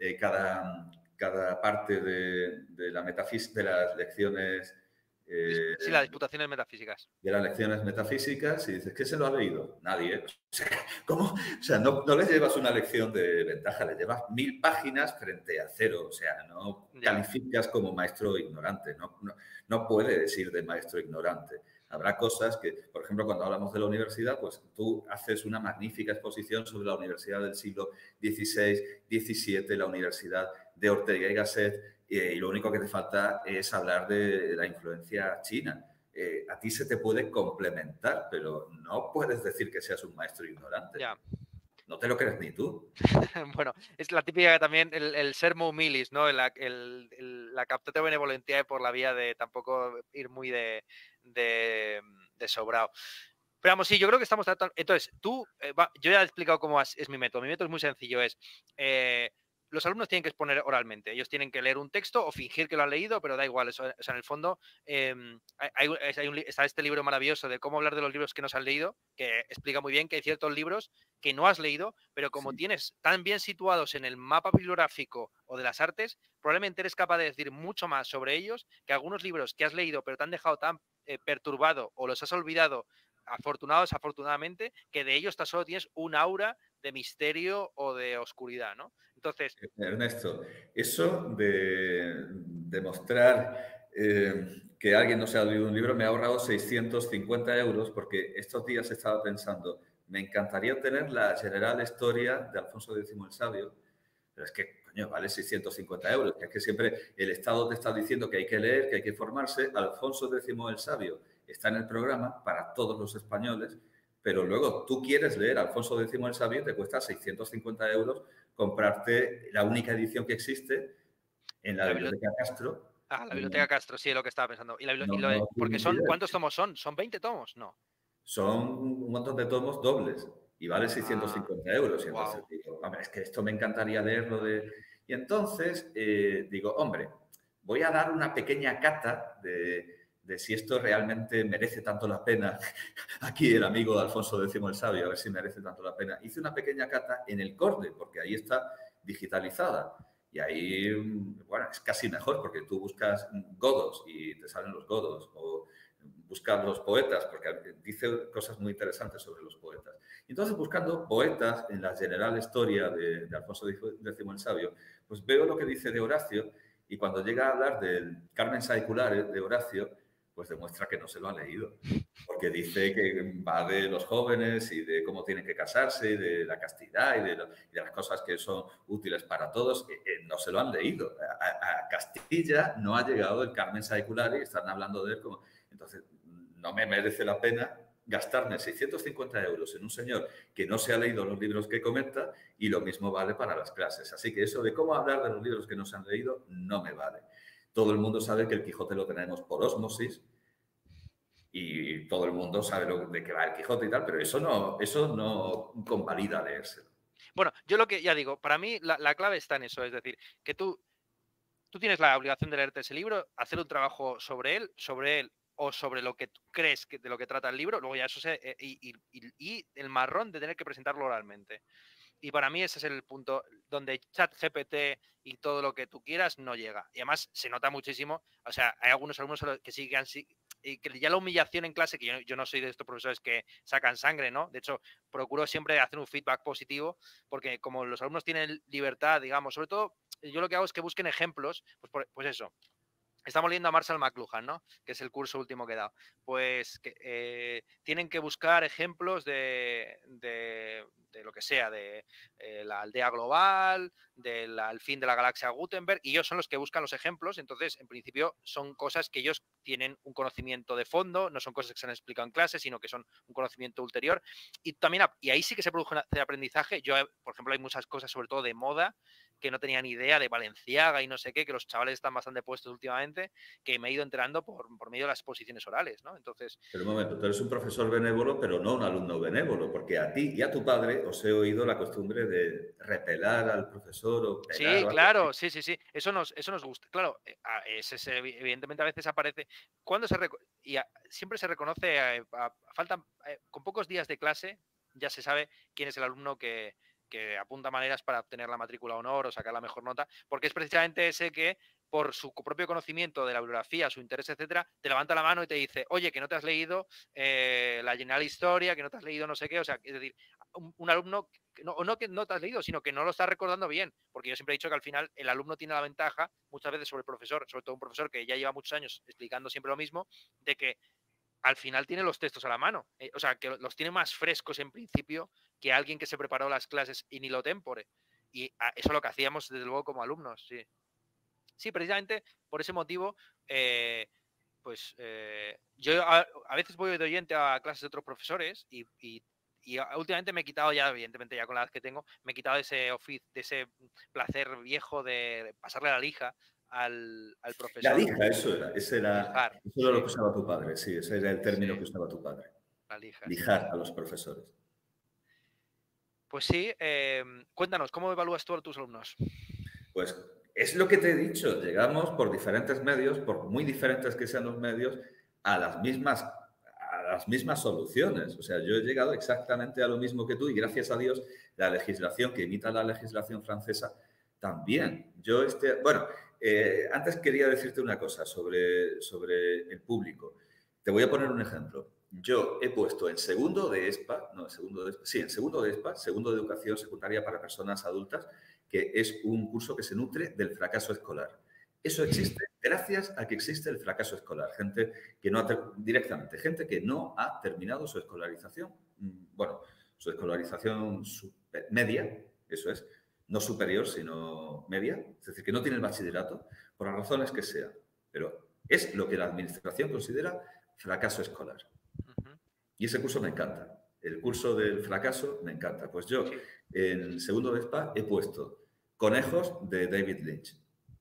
cada parte de la metafísica, de las lecciones... Sí, las disputaciones metafísicas. De las lecciones metafísicas y dices, ¿qué se lo ha leído? Nadie. O sea, ¿cómo? O sea, no le llevas una lección de ventaja, le llevas 1000 páginas frente a 0. O sea, no calificas como maestro ignorante. No puedes ir de maestro ignorante. Habrá cosas que, por ejemplo, cuando hablamos de la universidad, pues tú haces una magnífica exposición sobre la universidad del siglo XVI, XVII, la universidad de Ortega y Gasset, y lo único que te falta es hablar de la influencia china. A ti se te puede complementar, pero no puedes decir que seas un maestro ignorante. Ya. No te lo crees ni tú. Bueno, es la típica también, el sermo humilis, ¿no? La captatio benevolentiae por la vía de tampoco ir muy de sobrado. Pero vamos, sí, yo creo que estamos tratando... Entonces, yo ya he explicado cómo es mi método. Mi método es muy sencillo, los alumnos tienen que exponer oralmente. Ellos tienen que leer un texto o fingir que lo han leído, pero da igual. Eso, o sea, en el fondo, está este libro maravilloso de cómo hablar de los libros que no se han leído, que explica muy bien que hay ciertos libros que no has leído, pero como tienes tan bien situados en el mapa bibliográfico o de las artes, probablemente eres capaz de decir mucho más sobre ellos que algunos libros que has leído, pero te han dejado tan perturbado o los has olvidado afortunado, desafortunadamente, que de ellos tan solo tienes un aura de misterio o de oscuridad, ¿no? Entonces... Ernesto, eso de demostrar que alguien no se ha leído un libro me ha ahorrado 650 euros porque estos días estaba pensando, me encantaría tener la General Historia de Alfonso X el Sabio, pero es que, coño, vale 650 euros, que es que siempre el Estado te está diciendo que hay que leer, que hay que formarse. Alfonso X el Sabio está en el programa para todos los españoles, pero luego tú quieres leer Alfonso X el Sabio y te cuesta 650 euros comprarte la única edición que existe en la Biblioteca Castro. Ah, la Biblioteca Castro, sí, es lo que estaba pensando. Porque Tiene ¿cuántos tomos son? ¿Son 20 tomos? No. Son un montón de tomos dobles y vale 650 euros. Y entonces Wow. digo, hombre, es que esto me encantaría leerlo de... Y entonces digo, hombre, voy a dar una pequeña cata de si esto realmente merece tanto la pena. Aquí el amigo de Alfonso X el Sabio, a ver si merece tanto la pena. Hice una pequeña cata en el Corde, porque ahí está digitalizada. Y ahí, bueno, es casi mejor, porque tú buscas godos y te salen los godos, o buscar los poetas, porque dice cosas muy interesantes sobre los poetas. Y entonces, buscando poetas en la general historia de Alfonso X el Sabio, pues veo lo que dice de Horacio, y cuando llega a hablar del Carmen Saeculare de Horacio, pues demuestra que no se lo ha leído. Porque dice que va de los jóvenes y de cómo tienen que casarse, y de la castidad y de las cosas que son útiles para todos. No se lo han leído. A Castilla no ha llegado el Carmen Saeculare y están hablando de él como... Entonces, no me merece la pena gastarme 650 euros en un señor que no se ha leído los libros que comenta, y lo mismo vale para las clases. Así que eso de cómo hablar de los libros que no se han leído no me vale. Todo el mundo sabe que el Quijote lo tenemos por ósmosis y todo el mundo sabe de qué va el Quijote y tal, pero eso no convalida leérselo. Bueno, yo lo que ya digo, para mí la clave está en eso, es decir, que tú tienes la obligación de leerte ese libro, hacer un trabajo sobre él o sobre lo que tú crees que, de lo que trata el libro, luego ya eso y el marrón de tener que presentarlo oralmente. Y para mí ese es el punto donde ChatGPT y todo lo que tú quieras no llega. Y además se nota muchísimo, o sea, hay algunos alumnos que sí que ya la humillación en clase, que yo no soy de estos profesores que sacan sangre, ¿no? De hecho, procuro siempre hacer un feedback positivo, porque como los alumnos tienen libertad, digamos, sobre todo, yo lo que hago es que busquen ejemplos, pues eso. Estamos leyendo a Marshall McLuhan, ¿no? Que es el curso último que he dado. Pues tienen que buscar ejemplos de lo que sea, de la aldea global, del fin de la galaxia Gutenberg, y ellos son los que buscan los ejemplos. Entonces, en principio, son cosas que ellos tienen un conocimiento de fondo, no son cosas que se han explicado en clase, sino que son un conocimiento ulterior. Y también, y ahí sí que se produce un aprendizaje. Yo, por ejemplo, hay muchas cosas, sobre todo de moda, que no tenía ni idea, de Balenciaga y no sé qué, que los chavales están bastante puestos últimamente, que me he ido enterando por medio de las exposiciones orales, ¿no? Entonces... Pero un momento, tú eres un profesor benévolo, pero no un alumno benévolo, porque a ti y a tu padre os he oído la costumbre de repelar al profesor o pegar Sí, o algo así. claro, sí. Eso nos gusta. Claro, evidentemente a veces aparece. Cuando siempre se reconoce, faltan con pocos días de clase, ya se sabe quién es el alumno que apunta maneras para obtener la matrícula honor o sacar la mejor nota, porque es precisamente ese que, por su propio conocimiento de la bibliografía, su interés, etcétera, te levanta la mano y te dice, oye, que no te has leído la General Historia, que no te has leído no sé qué, o sea, es decir, un alumno que no te has leído, sino que no lo estás recordando bien, porque yo siempre he dicho que al final el alumno tiene la ventaja muchas veces sobre el profesor, sobre todo un profesor que ya lleva muchos años explicando siempre lo mismo, de que al final tiene los textos a la mano, o sea, que los tiene más frescos en principio que alguien que se preparó las clases in illo tempore. Y eso es lo que hacíamos desde luego como alumnos, sí. Sí, precisamente por ese motivo, yo a veces voy de oyente a clases de otros profesores y últimamente me he quitado ya, evidentemente ya con la edad que tengo, me he quitado de ese placer viejo de pasarle la lija al La profesor. lija, eso era Lijar, lo sí, que usaba tu padre, sí, ese era el término sí, que usaba tu padre. la lija, sí. Lijar a los profesores. Pues sí, cuéntanos, ¿cómo evalúas tú a tus alumnos? Pues es lo que te he dicho, llegamos por diferentes medios, por muy diferentes que sean los medios, a las mismas soluciones. O sea, yo he llegado exactamente a lo mismo que tú y gracias a Dios la legislación que imita la legislación francesa también. Antes quería decirte una cosa sobre el público. Te voy a poner un ejemplo. yo he puesto en segundo de ESPA, no, en segundo de ESPA, sí, en segundo de ESPA, segundo de Educación Secundaria para Personas Adultas, que es un curso que se nutre del fracaso escolar. Eso existe gracias a que existe el fracaso escolar. Gente que no ha, directamente, gente que no ha terminado su escolarización, bueno, su escolarización media, eso es, no superior, sino media, es decir, que no tiene el bachillerato, por las razones que sean. Pero es lo que la Administración considera fracaso escolar. Y ese curso me encanta. El curso del fracaso me encanta. Pues yo, en segundo de ESPA, he puesto Conejos de David Lynch.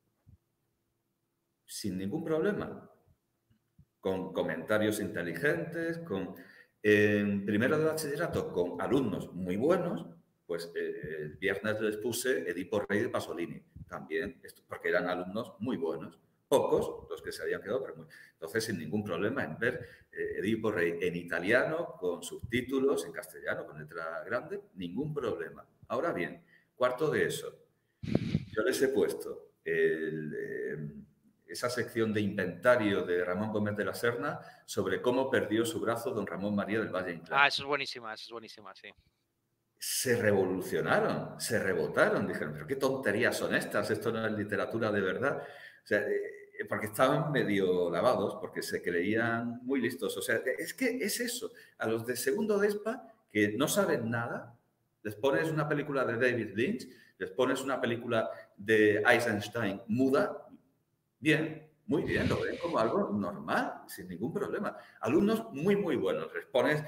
Sin ningún problema. Con comentarios inteligentes, en primero de bachillerato, con alumnos muy buenos, pues el viernes les puse Edipo Rey de Pasolini. También, porque eran alumnos muy buenos. Pocos, los que se habían quedado, pero muy. Entonces, sin ningún problema en ver Edipo Rey en italiano, con subtítulos, en castellano, con letra grande, ningún problema. Ahora bien, cuarto de eso, yo les he puesto esa sección de inventario de Ramón Gómez de la Serna sobre cómo perdió su brazo don Ramón María del Valle Inclán. Ah, eso es buenísima, sí. Se revolucionaron, se rebotaron, dijeron, pero qué tonterías son estas, esto no es literatura de verdad. O sea, porque estaban medio lavados, porque se creían muy listos. O sea, es que es eso. A los de segundo de ESPA, que no saben nada, les pones una película de David Lynch, les pones una película de Eisenstein muda, bien, muy bien, lo ven como algo normal, sin ningún problema. Alumnos muy, muy buenos. Les pones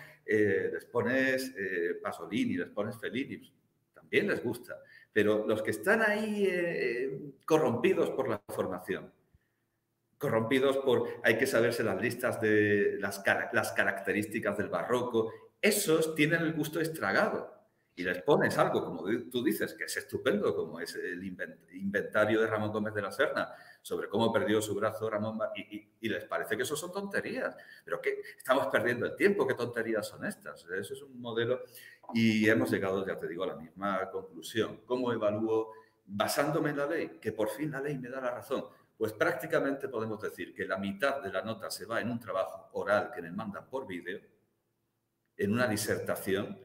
Pasolini, les pones Fellini, también les gusta. Pero los que están ahí corrompidos por la formación, corrompidos por hay que saberse las listas de las características del barroco, esos tienen el gusto estragado. Y les pones algo, como tú dices, que es estupendo, como es el inventario de Ramón Gómez de la Serna, sobre cómo perdió su brazo Ramón, y les parece que eso son tonterías. Pero que estamos perdiendo el tiempo, ¿qué tonterías son estas? Eso es un modelo y hemos llegado, ya te digo, a la misma conclusión. ¿Cómo evalúo? Basándome en la ley, que por fin la ley me da la razón. Pues prácticamente podemos decir que la mitad de la nota se va en un trabajo oral que me mandan por vídeo, en una disertación.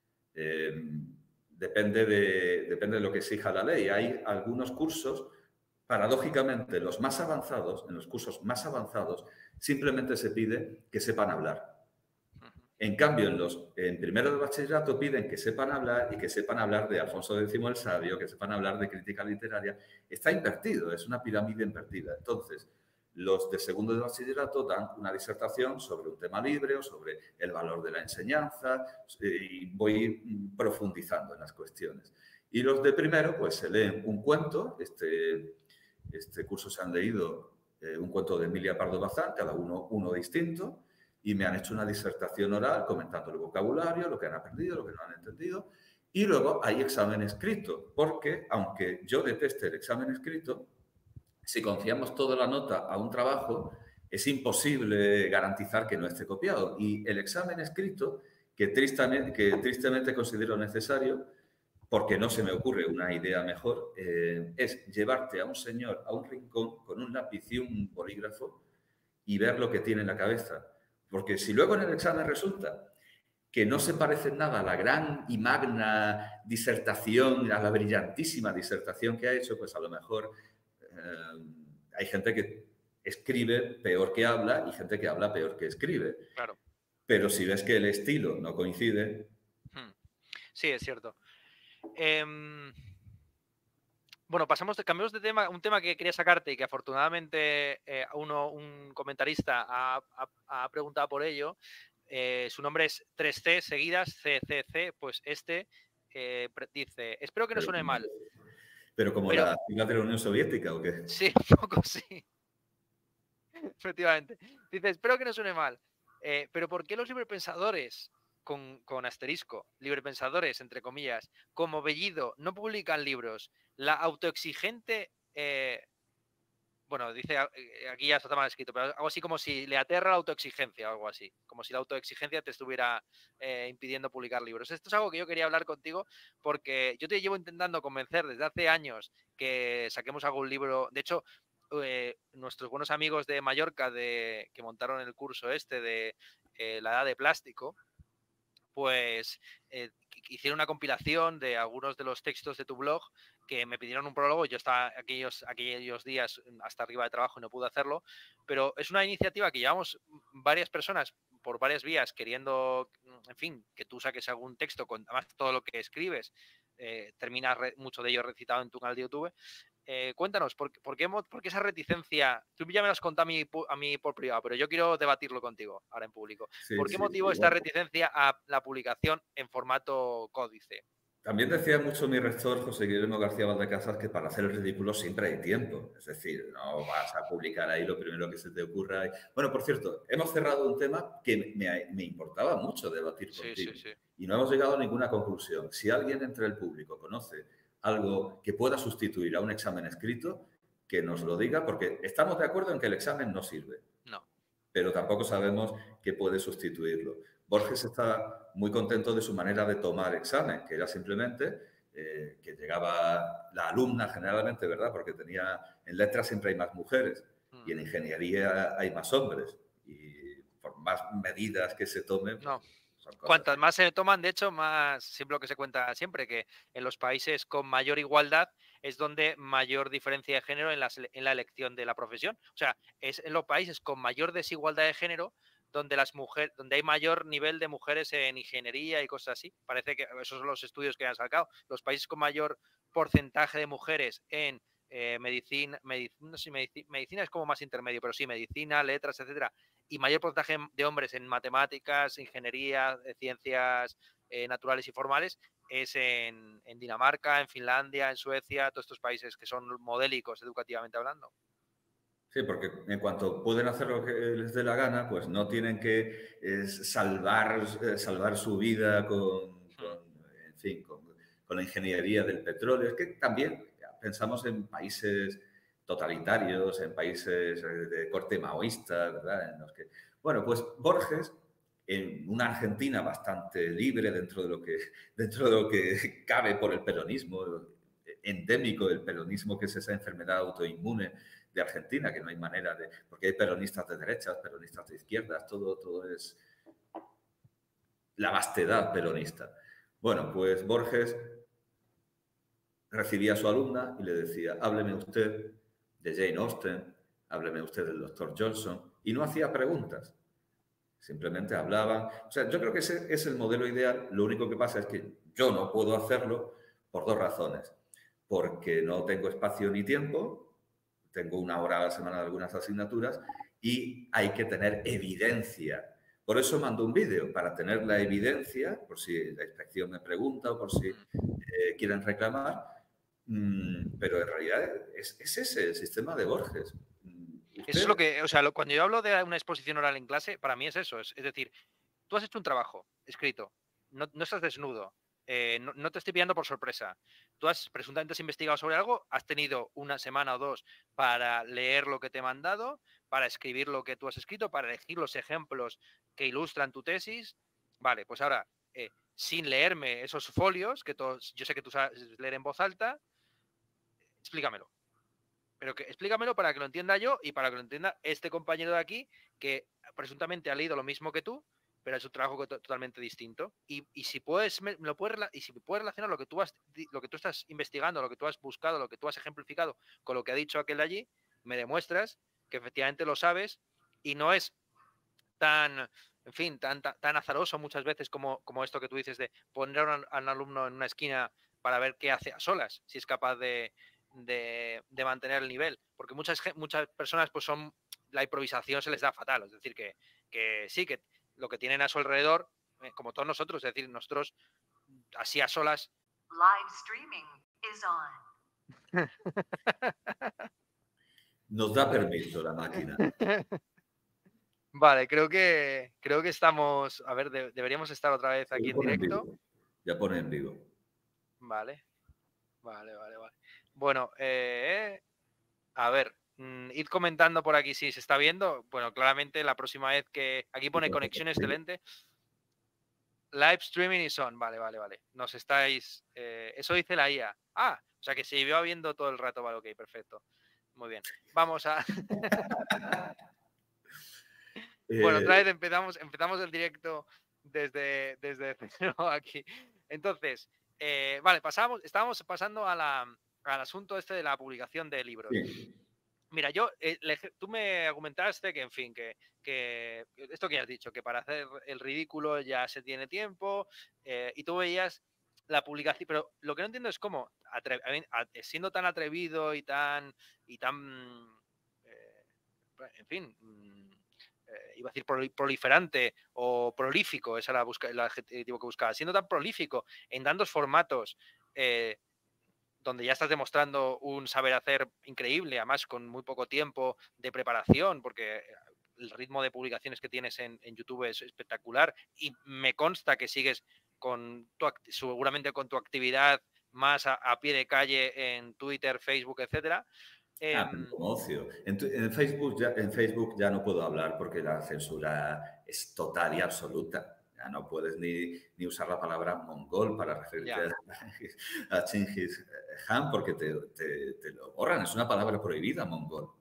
Depende de lo que exija la ley. Hay algunos cursos, paradójicamente, los más avanzados, en los cursos más avanzados, simplemente se pide que sepan hablar. En cambio, en primero de bachillerato piden que sepan hablar y que sepan hablar de Alfonso X el Sabio, que sepan hablar de crítica literaria. Está invertido, es una pirámide invertida. Entonces, los de segundo de bachillerato dan una disertación sobre un tema libre o sobre el valor de la enseñanza y voy profundizando en las cuestiones. Y los de primero, pues se leen un cuento. Este curso se han leído un cuento de Emilia Pardo Bazán, cada uno distinto, y me han hecho una disertación oral comentando el vocabulario, lo que han aprendido, lo que no han entendido. Y luego hay examen escrito, porque aunque yo deteste el examen escrito, si confiamos toda la nota a un trabajo, es imposible garantizar que no esté copiado. Y el examen escrito, que tristemente considero necesario, porque no se me ocurre una idea mejor, es llevarte a un señor a un rincón con un lápiz y un bolígrafo y ver lo que tiene en la cabeza. Porque si luego en el examen resulta que no se parece en nada a la gran y magna disertación, a la brillantísima disertación que ha hecho, pues a lo mejor hay gente que escribe peor que habla y gente que habla peor que escribe. Claro. Pero si ves que el estilo no coincide... Sí, es cierto. Bueno, cambiamos de tema, un tema que quería sacarte y que afortunadamente un comentarista ha preguntado por ello. Su nombre es 3C seguidas, CCC, pues dice, espero que no suene mal. ¿Pero como la sigla de la Unión Soviética o qué? Sí, un poco sí. Efectivamente. Dice, espero que no suene mal, pero ¿por qué los librepensadores, con asterisco, librepensadores, entre comillas, como Bellido, no publican libros? La autoexigente... bueno, dice, aquí ya está mal escrito, pero algo así como si le aterra la autoexigencia, algo así, como si la autoexigencia te estuviera impidiendo publicar libros. Esto es algo que yo quería hablar contigo porque yo te llevo intentando convencer desde hace años que saquemos algún libro. De hecho, nuestros buenos amigos de Mallorca que montaron el curso de la edad de plástico, pues hicieron una compilación de algunos de los textos de tu blog que me pidieron un prólogo. Yo estaba aquellos días hasta arriba de trabajo y no pude hacerlo, pero es una iniciativa que llevamos varias personas por varias vías queriendo, en fin, que tú saques algún texto con además todo lo que escribes, terminas mucho de ello recitado en tu canal de YouTube. Cuéntanos, ¿por qué esa reticencia? Tú ya me lo has contado a mí por privado, pero yo quiero debatirlo contigo ahora en público. Sí, ¿Por qué sí, motivo esta reticencia a la publicación en formato códice? También decía mucho mi rector, José Guillermo García Valdecasas, que para hacer el ridículo siempre hay tiempo. Es decir, no vas a publicar ahí lo primero que se te ocurra. Bueno, por cierto, hemos cerrado un tema que me importaba mucho debatir contigo. Sí. Y no hemos llegado a ninguna conclusión. Si alguien entre el público conoce algo que pueda sustituir a un examen escrito, que nos lo diga, porque estamos de acuerdo en que el examen no sirve. No. Pero tampoco sabemos qué puede sustituirlo. Borges está muy contento de su manera de tomar examen, que era simplemente que llegaba la alumna generalmente, ¿verdad? Porque en letras siempre hay más mujeres y en ingeniería hay más hombres. Y por más medidas que se tomen, No. son cosas. Cuantas más se toman, de hecho, más siempre lo que se cuenta siempre, que en los países con mayor igualdad es donde mayor diferencia de género en la elección de la profesión. O sea, es en los países con mayor desigualdad de género donde donde hay mayor nivel de mujeres en ingeniería y cosas así. Parece que esos son los estudios que han sacado. Los países con mayor porcentaje de mujeres en medicina, no sé, medicina es como más intermedio, pero sí, medicina, letras, etcétera, y mayor porcentaje de hombres en matemáticas, ingeniería, ciencias naturales y formales es en Dinamarca, en Finlandia, en Suecia, todos estos países que son modélicos educativamente hablando. Sí, porque en cuanto pueden hacer lo que les dé la gana, pues no tienen que salvar su vida en fin, con la ingeniería del petróleo. Es que también pensamos en países totalitarios, en países de corte maoísta, ¿verdad? Bueno, pues Borges, en una Argentina bastante libre dentro de lo que cabe por el peronismo, endémico del peronismo, que es esa enfermedad autoinmune de Argentina, que no hay manera de... Porque hay peronistas de derechas, peronistas de izquierdas, todo es la vastedad peronista. Bueno, pues Borges recibía a su alumna y le decía, hábleme usted de Jane Austen, hábleme usted del doctor Johnson, y no hacía preguntas. Simplemente hablaba. O sea, yo creo que ese es el modelo ideal. Lo único que pasa es que yo no puedo hacerlo por dos razones. Porque no tengo espacio ni tiempo, tengo una hora a la semana de algunas asignaturas y hay que tener evidencia. Por eso mando un vídeo, para tener la evidencia, por si la inspección me pregunta o por si quieren reclamar. Pero en realidad es ese el sistema de Borges. Eso es lo que, o sea, cuando yo hablo de una exposición oral en clase, para mí es eso. Es decir, tú has hecho un trabajo escrito, no estás desnudo, no te estoy pillando por sorpresa. Tú presuntamente has investigado sobre algo, has tenido una semana o dos para leer lo que te he mandado, para escribir lo que tú has escrito, para elegir los ejemplos que ilustran tu tesis. Vale, pues ahora, sin leerme esos folios, yo sé que tú sabes leer en voz alta, explícamelo. Pero explícamelo para que lo entienda yo y para que lo entienda este compañero de aquí que presuntamente ha leído lo mismo que tú, pero es un trabajo totalmente distinto. Y si puedes relacionar lo que tú estás investigando, lo que tú has buscado, lo que tú has ejemplificado con lo que ha dicho aquel de allí, me demuestras que efectivamente lo sabes y no es tan, en fin, tan azaroso muchas veces como esto que tú dices de poner a un alumno en una esquina para ver qué hace a solas, si es capaz de mantener el nivel, porque muchas personas pues la improvisación se les da fatal, es decir, que sí, que lo que tienen a su alrededor, como todos nosotros, es decir, nosotros así a solas. Live streaming is on. Nos da permiso la máquina. Vale, creo que estamos, a ver, deberíamos estar otra vez aquí en directo. Ya pone en vivo. Vale. Bueno, a ver, id comentando por aquí si se está viendo. Bueno, claramente la próxima vez que... Aquí pone conexión excelente. Live streaming is on. Vale. Nos estáis... eso dice la IA. Ah, o sea que se iba viendo todo el rato. Vale, ok, perfecto. Muy bien. Vamos a... Bueno, otra vez empezamos el directo desde cero aquí. Entonces, vale, estábamos pasando al asunto este de la publicación de libros. Sí. Mira, tú me argumentaste que, en fin, que esto que has dicho, que para hacer el ridículo ya se tiene tiempo, y tú veías la publicación, pero lo que no entiendo es cómo, siendo tan atrevido y tan, en fin, iba a decir proliferante o prolífico, esa era el adjetivo que buscaba, siendo tan prolífico en tantos formatos, donde ya estás demostrando un saber hacer increíble, además con muy poco tiempo de preparación, porque el ritmo de publicaciones que tienes en YouTube es espectacular, y me consta que sigues seguramente con tu actividad más a pie de calle en Twitter, Facebook, etcétera. Pero como ocio. En Facebook ya no puedo hablar porque la censura es total y absoluta. Ya no puedes ni usar la palabra mongol para referirte a Chingis Khan porque te lo borran. Es una palabra prohibida, mongol.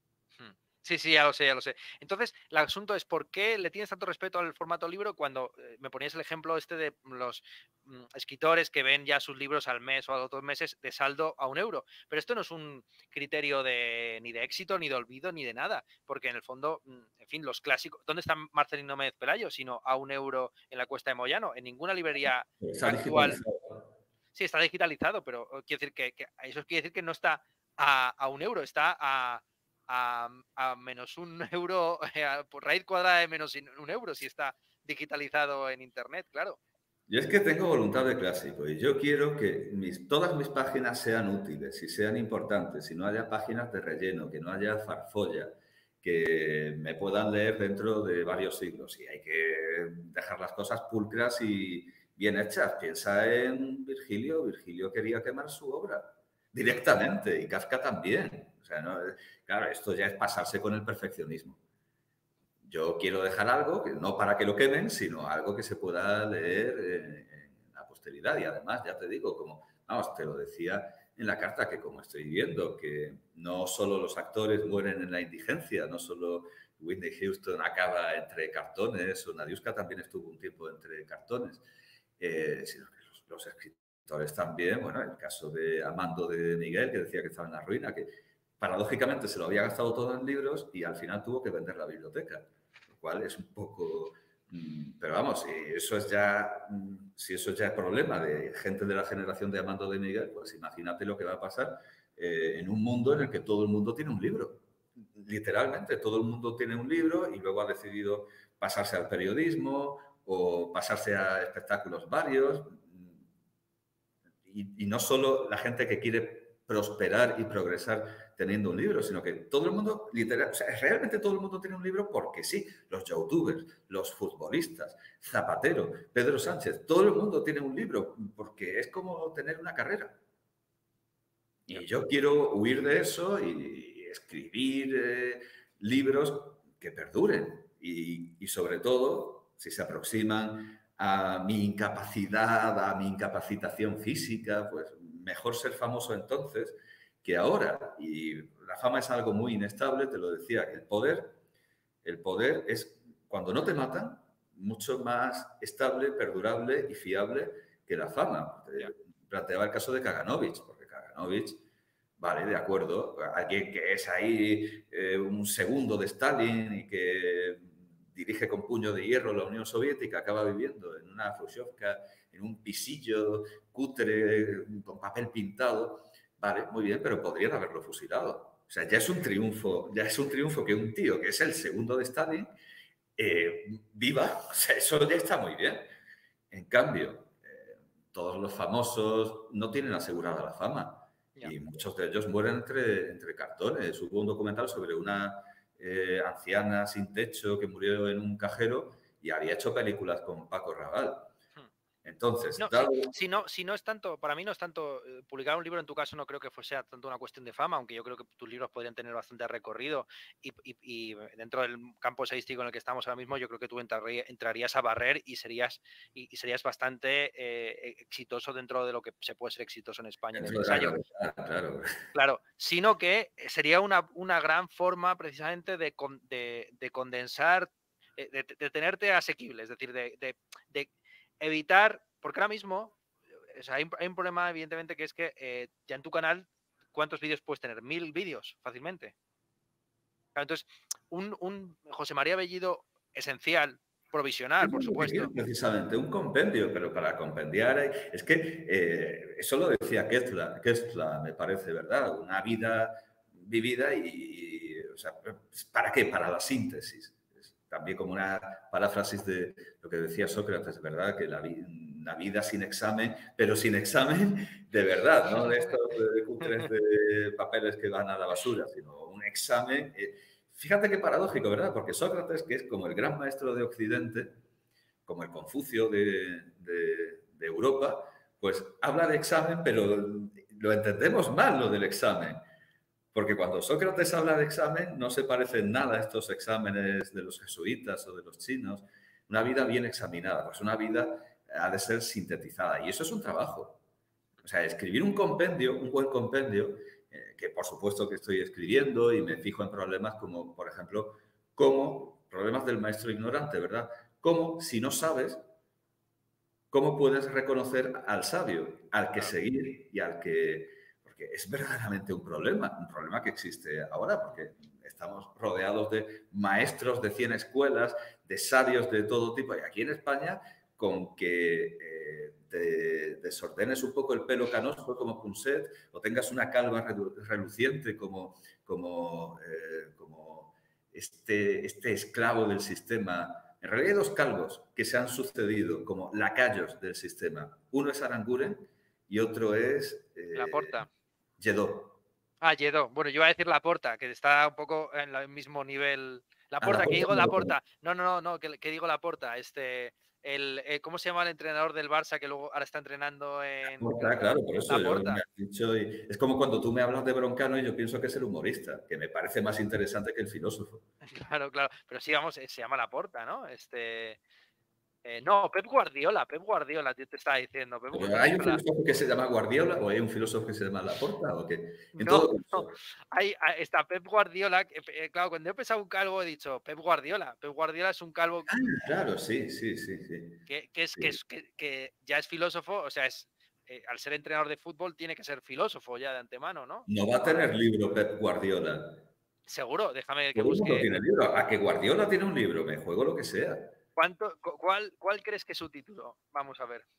Sí, ya lo sé, ya lo sé. Entonces, el asunto es ¿por qué le tienes tanto respeto al formato libro cuando me ponías el ejemplo este de los escritores que ven ya sus libros al mes o a los 2 meses de saldo a €1? Pero esto no es un criterio ni de éxito, ni de olvido, ni de nada, porque en el fondo, en fin, los clásicos, ¿dónde está Marcelino Méndez Pelayo? Sino a €1 en la Cuesta de Moyano, en ninguna librería actual. Sí, está digitalizado, pero quiero decir que eso quiere decir que no está a €1, está a menos €1 por raíz cuadrada de menos €1 si está digitalizado en internet, claro. Yo es que tengo voluntad de clásico y yo quiero que todas mis páginas sean útiles y sean importantes, y no haya páginas de relleno, que no haya farfolla, que me puedan leer dentro de varios siglos, y hay que dejar las cosas pulcras y bien hechas. Piensa en Virgilio. Virgilio quería quemar su obra directamente, y Kafka también. O sea, claro, esto ya es pasarse con el perfeccionismo. Yo quiero dejar algo, que no para que lo quemen, sino algo que se pueda leer en la posteridad. Y además, ya te digo, te lo decía en la carta, que como estoy viendo, que no solo los actores mueren en la indigencia, no solo Whitney Houston acaba entre cartones, o Nadiuska también estuvo un tiempo entre cartones, sino que los escritores también. Bueno, el caso de Amando de Miguel, que decía que estaba en la ruina, que paradójicamente se lo había gastado todo en libros y al final tuvo que vender la biblioteca, lo cual es un poco... Pero vamos, si eso ya es problema de gente de la generación de Amando de Miguel, pues imagínate lo que va a pasar en un mundo en el que todo el mundo tiene un libro. Literalmente, todo el mundo tiene un libro y luego ha decidido pasarse al periodismo o pasarse a espectáculos varios. Y no solo la gente que quiere prosperar y progresar teniendo un libro, sino que todo el mundo, realmente todo el mundo tiene un libro porque sí. Los youtubers, los futbolistas, Zapatero, Pedro Sánchez, todo el mundo tiene un libro porque es como tener una carrera. Y yo quiero huir de eso y escribir libros que perduren y sobre todo, si se aproximan a mi incapacidad, a mi incapacitación física, pues mejor ser famoso entonces que ahora. Y la fama es algo muy inestable, te lo decía, que el poder es, cuando no te matan, mucho más estable, perdurable y fiable que la fama. Planteaba el caso de Kaganovich, porque Kaganovich, vale, de acuerdo, alguien que es ahí un segundo de Stalin y que dirige con puño de hierro la Unión Soviética, acaba viviendo en una Khrushchevka, en un pisillo cutre, con papel pintado. Vale, muy bien, pero podrían haberlo fusilado. O sea, ya es un triunfo que un tío que es el segundo de Stalin viva. O sea, eso ya está muy bien. En cambio, todos los famosos no tienen asegurada la fama. Y muchos de ellos mueren entre cartones. Hubo un documental sobre una anciana sin techo que murió en un cajero y había hecho películas con Paco Rabanne. Entonces, No, dado... si no es tanto, para mí no es tanto, publicar un libro en tu caso no creo que sea tanto una cuestión de fama, aunque yo creo que tus libros podrían tener bastante recorrido y dentro del campo estadístico en el que estamos ahora mismo, yo creo que tú entrarías a barrer y serías bastante exitoso dentro de lo que se puede ser exitoso en España en el ensayo. Claro. Claro, sino que sería una gran forma precisamente de condensar, de tenerte asequible, es decir, de evitar, porque ahora mismo o sea, hay un problema evidentemente que es que ya en tu canal, ¿cuántos vídeos puedes tener? 1000 vídeos fácilmente. Claro, entonces, un José María Bellido esencial, provisional, por supuesto. Precisamente, un compendio, pero para compendiar, es que eso lo decía Kestler, me parece, ¿verdad? Una vida vivida y o sea, ¿para qué? Para la síntesis. Es también como una paráfrasis de lo que decía Sócrates, ¿verdad? Que la vida sin examen, pero sin examen de verdad, no de estos cutres de papeles que van a la basura, sino un examen... Fíjate qué paradójico, ¿verdad? Porque Sócrates, que es como el gran maestro de Occidente, como el Confucio de Europa, pues habla de examen, pero lo entendemos mal lo del examen. Porque cuando Sócrates habla de examen, no se parece en nada a estos exámenes de los jesuitas o de los chinos. Una vida bien examinada, pues una vida ha de ser sintetizada. Y eso es un trabajo. O sea, escribir un compendio, un buen compendio, que por supuesto que estoy escribiendo y me fijo en problemas como, por ejemplo, problemas del maestro ignorante, ¿verdad? Cómo, si no sabes, cómo puedes reconocer al sabio, al que seguir y al que... Porque es verdaderamente un problema que existe ahora, porque estamos rodeados de maestros de 100 escuelas, de sabios de todo tipo, y aquí en España, con que te desordenes un poco el pelo canoso como Punset o tengas una calva reluciente como este esclavo del sistema. En realidad hay dos calvos que se han sucedido como lacayos del sistema. Uno es Aranguren y otro es... Laporta. Lledó. Ah, Lledó. Bueno, yo iba a decir Laporta, que está un poco en el mismo nivel. Laporta, que digo Laporta. No, que digo Laporta. ¿Cómo se llama el entrenador del Barça que luego ahora está entrenando en... Claro, por eso Laporta. me has dicho. Es como cuando tú me hablas de Broncano y yo pienso que es el humorista, que me parece más interesante que el filósofo. Claro. Pero sí, vamos, se llama Laporta, ¿no? No, Pep Guardiola, te estaba diciendo. ¿Hay un filósofo que se llama Guardiola o hay un filósofo que se llama Laporta? ¿O qué? No. Está Pep Guardiola. Claro, cuando he pensado un calvo he dicho Pep Guardiola. Pep Guardiola es un calvo. Ah, claro, sí. Que ya es filósofo, o sea, al ser entrenador de fútbol tiene que ser filósofo ya de antemano, ¿no? No va a tener libro Pep Guardiola. Seguro, déjame que Todo el mundo busque. tiene libro. A que Guardiola tiene un libro, me juego lo que sea. ¿Cuál crees que es su título? Vamos a ver.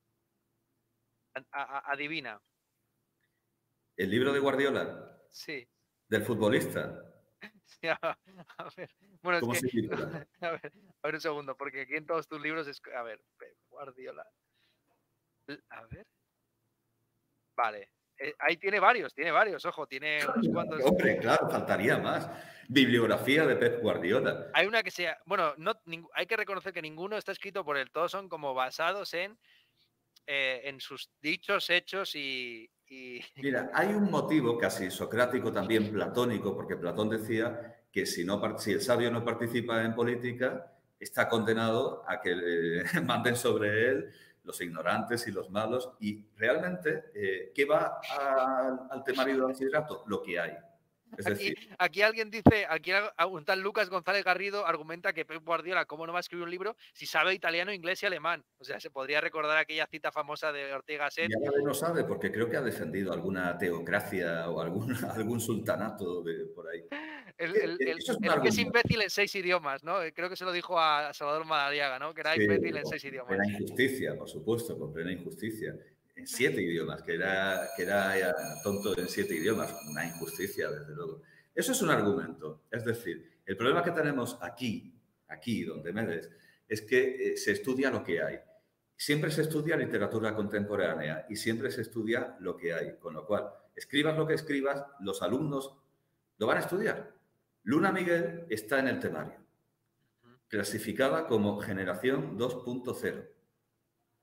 Adivina. ¿El libro de Guardiola? Sí. ¿Del futbolista? Sí, a ver. Bueno, ¿Cómo es se que. titula? A ver un segundo, porque aquí en todos tus libros es. A ver, Pep Guardiola. A ver. Vale. Ahí tiene varios, ojo, tiene unos cuantos. Hombre, claro, faltaría más. Bibliografía de Pep Guardiola. Hay una que sea. Bueno, hay que reconocer que ninguno está escrito por él, todos son como basados en sus dichos, hechos y... Mira, hay un motivo casi socrático, también platónico, porque Platón decía que si el sabio no participa en política, está condenado a que manden sobre él los ignorantes y los malos. Y realmente, ¿qué va al temario del bachillerato? Lo que hay. Es decir, aquí alguien dice, aquí un tal Lucas González Garrido argumenta que Pep Guardiola, ¿cómo no va a escribir un libro si sabe italiano, inglés y alemán? O sea, se podría recordar aquella cita famosa de Ortega Gasset. Y ahora no sabe, porque creo que ha defendido alguna teocracia o algún sultanato por ahí. El que es imbécil en 6 idiomas, ¿no? Creo que se lo dijo a Salvador Madariaga, ¿no? Que era imbécil en 6 idiomas. Plena injusticia, por supuesto, con plena injusticia. En 7 idiomas, que era tonto en 7 idiomas. Una injusticia, desde luego. Eso es un argumento. Es decir, el problema que tenemos aquí donde me ves, es que se estudia lo que hay. Siempre se estudia literatura contemporánea y siempre se estudia lo que hay. Con lo cual, escribas lo que escribas, los alumnos lo van a estudiar. Luna Miguel está en el temario, clasificada como generación 2.0.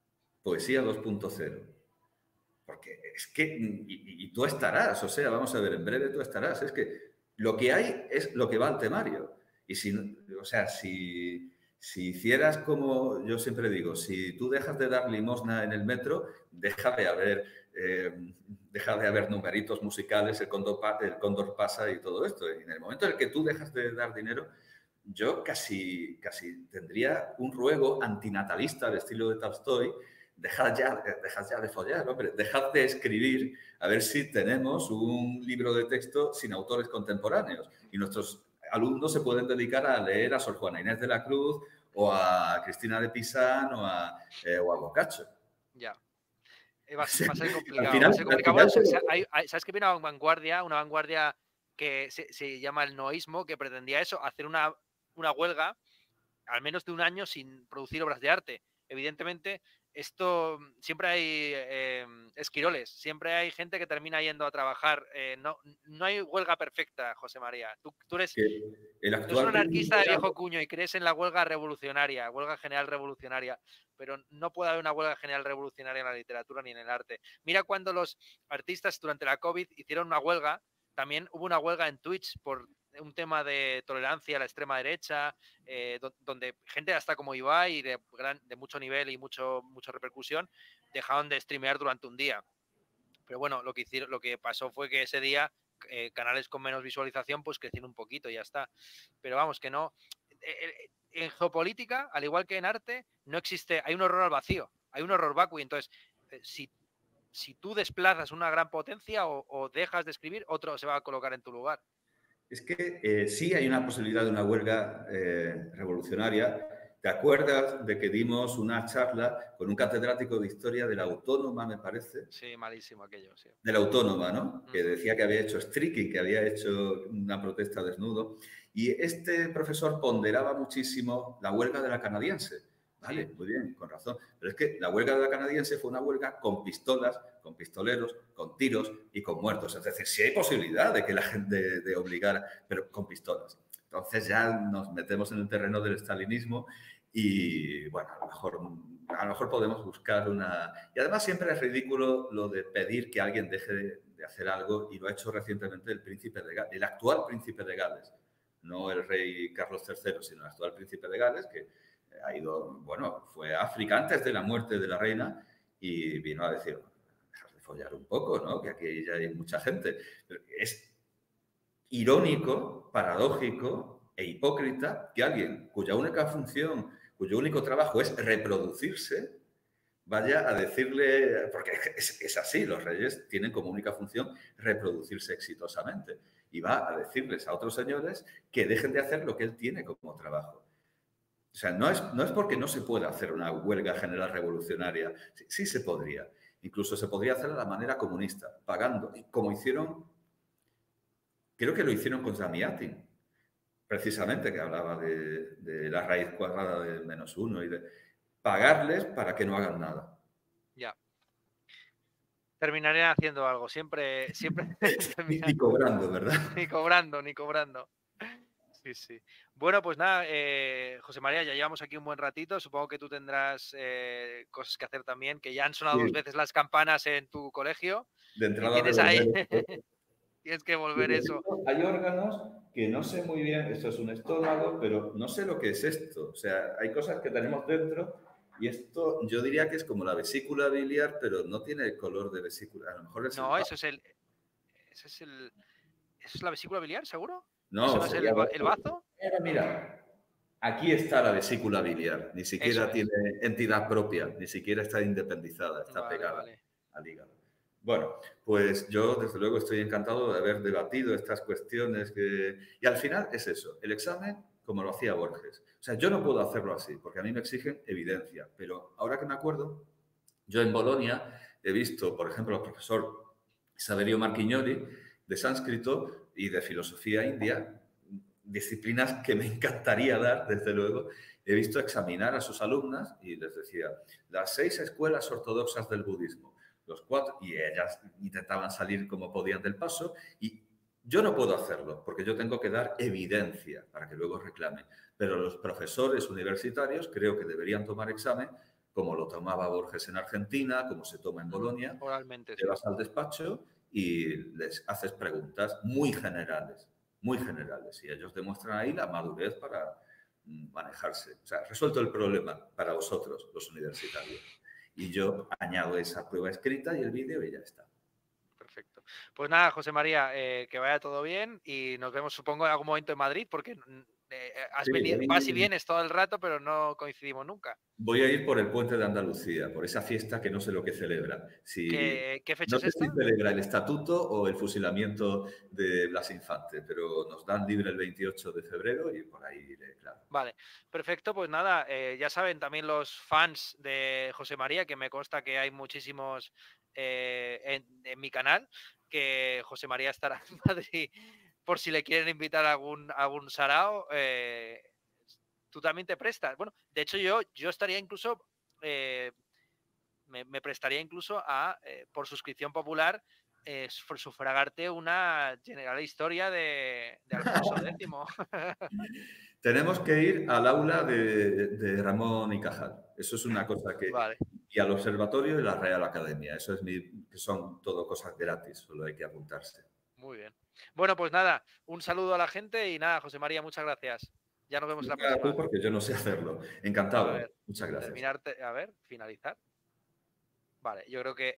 poesía 2.0. Porque es que, y tú estarás, o sea, vamos a ver, en breve tú estarás. Es que lo que hay es lo que va al temario. Y si, o sea, si hicieras como yo siempre digo, si tú dejas de dar limosna en el metro, deja de haber numeritos musicales, el cóndor pasa y todo esto. Y en el momento en el que tú dejas de dar dinero, yo casi tendría un ruego antinatalista al estilo de Tolstoy. Dejad ya de follar, hombre. Dejad de escribir, a ver si tenemos un libro de texto sin autores contemporáneos. Y nuestros alumnos se pueden dedicar a leer a Sor Juana Inés de la Cruz o a Cristina de Pizán o a Boccaccio. Ya. Va a ser complicado. Al final, va a ser complicado. Bueno, ¿sabes que viene una vanguardia que se llama el noísmo, que pretendía eso, hacer una huelga al menos de un año sin producir obras de arte? Evidentemente, esto siempre hay esquiroles, siempre hay gente que termina yendo a trabajar. No hay huelga perfecta, José María. Tú eres un anarquista de viejo cuño y crees en la huelga revolucionaria, huelga general revolucionaria, pero no puede haber una huelga general revolucionaria en la literatura ni en el arte. Mira cuando los artistas durante la COVID hicieron una huelga, también hubo una huelga en Twitch por un tema de tolerancia a la extrema derecha, donde gente hasta como Ibai de mucho nivel y mucha repercusión dejaron de streamear durante un día. Pero bueno, lo que pasó fue que ese día canales con menos visualización pues crecieron un poquito y ya está. Pero vamos, que no. En geopolítica, al igual que en arte, no existe, hay un horror al vacío, hay un horror vacío. Entonces, si tú desplazas una gran potencia o dejas de escribir, otro se va a colocar en tu lugar. Es que sí hay una posibilidad de una huelga revolucionaria. ¿Te acuerdas de que dimos una charla con un catedrático de historia de la Autónoma, me parece? Sí, malísimo aquello, sí. De la Autónoma, ¿no? Que decía que había hecho streaking, que había hecho una protesta desnudo. Y este profesor ponderaba muchísimo la huelga de la canadiense. Vale, muy bien, con razón. Pero es que la huelga de la canadiense fue una huelga con pistolas, con pistoleros, con tiros y con muertos. Es decir, sí hay posibilidad de que la gente de obligar, pero con pistolas. Entonces ya nos metemos en el terreno del estalinismo y, bueno, a lo mejor podemos buscar una... Y además siempre es ridículo lo de pedir que alguien deje de hacer algo, y lo ha hecho recientemente el príncipe de Gales, el actual príncipe de Gales, no el rey Carlos III, sino el actual príncipe de Gales, que ha ido, bueno, fue a África antes de la muerte de la reina y vino a decir, dejar de follar un poco, ¿no? Que aquí ya hay mucha gente. Pero es irónico, paradójico e hipócrita que alguien cuya única función, cuyo único trabajo es reproducirse, vaya a decirle, porque es así, los reyes tienen como única función reproducirse exitosamente, y va a decirles a otros señores que dejen de hacer lo que él tiene como trabajo. O sea, no es porque no se pueda hacer una huelga general revolucionaria. Sí se podría. Incluso se podría hacer de la manera comunista, pagando, como hicieron, creo que lo hicieron con Zamiatin, precisamente, que hablaba de la raíz cuadrada de -1 y de pagarles para que no hagan nada. Ya. Terminarían haciendo algo, siempre. Ni cobrando, ¿verdad? Ni cobrando. Sí. Bueno, pues nada, José María, ya llevamos aquí un buen ratito. Supongo que tú tendrás cosas que hacer también, que ya han sonado 2 veces las campanas en tu colegio. De entrada y tienes ahí. Tienes que volver eso. Hay órganos que no sé muy bien, esto es un estómago, pero no sé lo que es esto. O sea, hay cosas que tenemos dentro y esto yo diría que es como la vesícula biliar, pero no tiene el color de vesícula. A lo mejor es no, eso es la vesícula biliar, ¿seguro? No, ¿Eso no es el bazo? Mira, aquí está la vesícula biliar. Ni siquiera tiene entidad propia, ni siquiera está independizada, está pegada al hígado. Bueno, pues yo desde luego estoy encantado de haber debatido estas cuestiones y al final es eso, el examen como lo hacía Borges. O sea, yo no puedo hacerlo así porque a mí me exigen evidencia, pero ahora que me acuerdo, yo en Bolonia he visto, por ejemplo, al profesor Saverio Marchignoli de sánscrito y de filosofía india, disciplinas que me encantaría dar, desde luego. He visto examinar a sus alumnas y les decía, las 6 escuelas ortodoxas del budismo, los 4, y ellas intentaban salir como podían del paso, y yo no puedo hacerlo porque yo tengo que dar evidencia para que luego reclamen. Pero los profesores universitarios creo que deberían tomar examen como lo tomaba Borges en Argentina, como se toma en Bolonia. Oralmente, Te sí. vas al despacho y les haces preguntas muy generales, y ellos demuestran ahí la madurez para manejarse. O sea, resuelto el problema para vosotros, los universitarios. Y yo añado esa prueba escrita y el vídeo y ya está. Perfecto. Pues nada, José María, que vaya todo bien y nos vemos, supongo, en algún momento en Madrid, porque has Sí, venido, vas y vienes todo el rato, pero no coincidimos nunca. Voy a ir por el Puente de Andalucía, por esa fiesta que no sé lo que celebra. ¿Qué fecha No es sé si esta? celebra el estatuto o el fusilamiento de Blas Infante, pero nos dan libre el 28 de febrero y por ahí iré, claro. Vale, perfecto. Pues nada, ya saben también los fans de José María, que me consta que hay muchísimos en mi canal, que José María estará en Madrid por si le quieren invitar a algún sarao. Tú también te prestas. Bueno, de hecho yo estaría incluso, me prestaría incluso a, por suscripción popular, sufragarte una general historia de Alfonso X. Tenemos que ir al aula de Ramón y Cajal. Eso es una cosa que... Vale. Y al observatorio y la Real Academia. Eso es que son todo cosas gratis, solo hay que apuntarse. Muy bien. Bueno, pues nada, un saludo a la gente y nada, José María, muchas gracias. Ya nos vemos la próxima. Tú, porque yo no sé hacerlo. Encantado. Muchas gracias. A ver, finalizar. Vale, yo creo que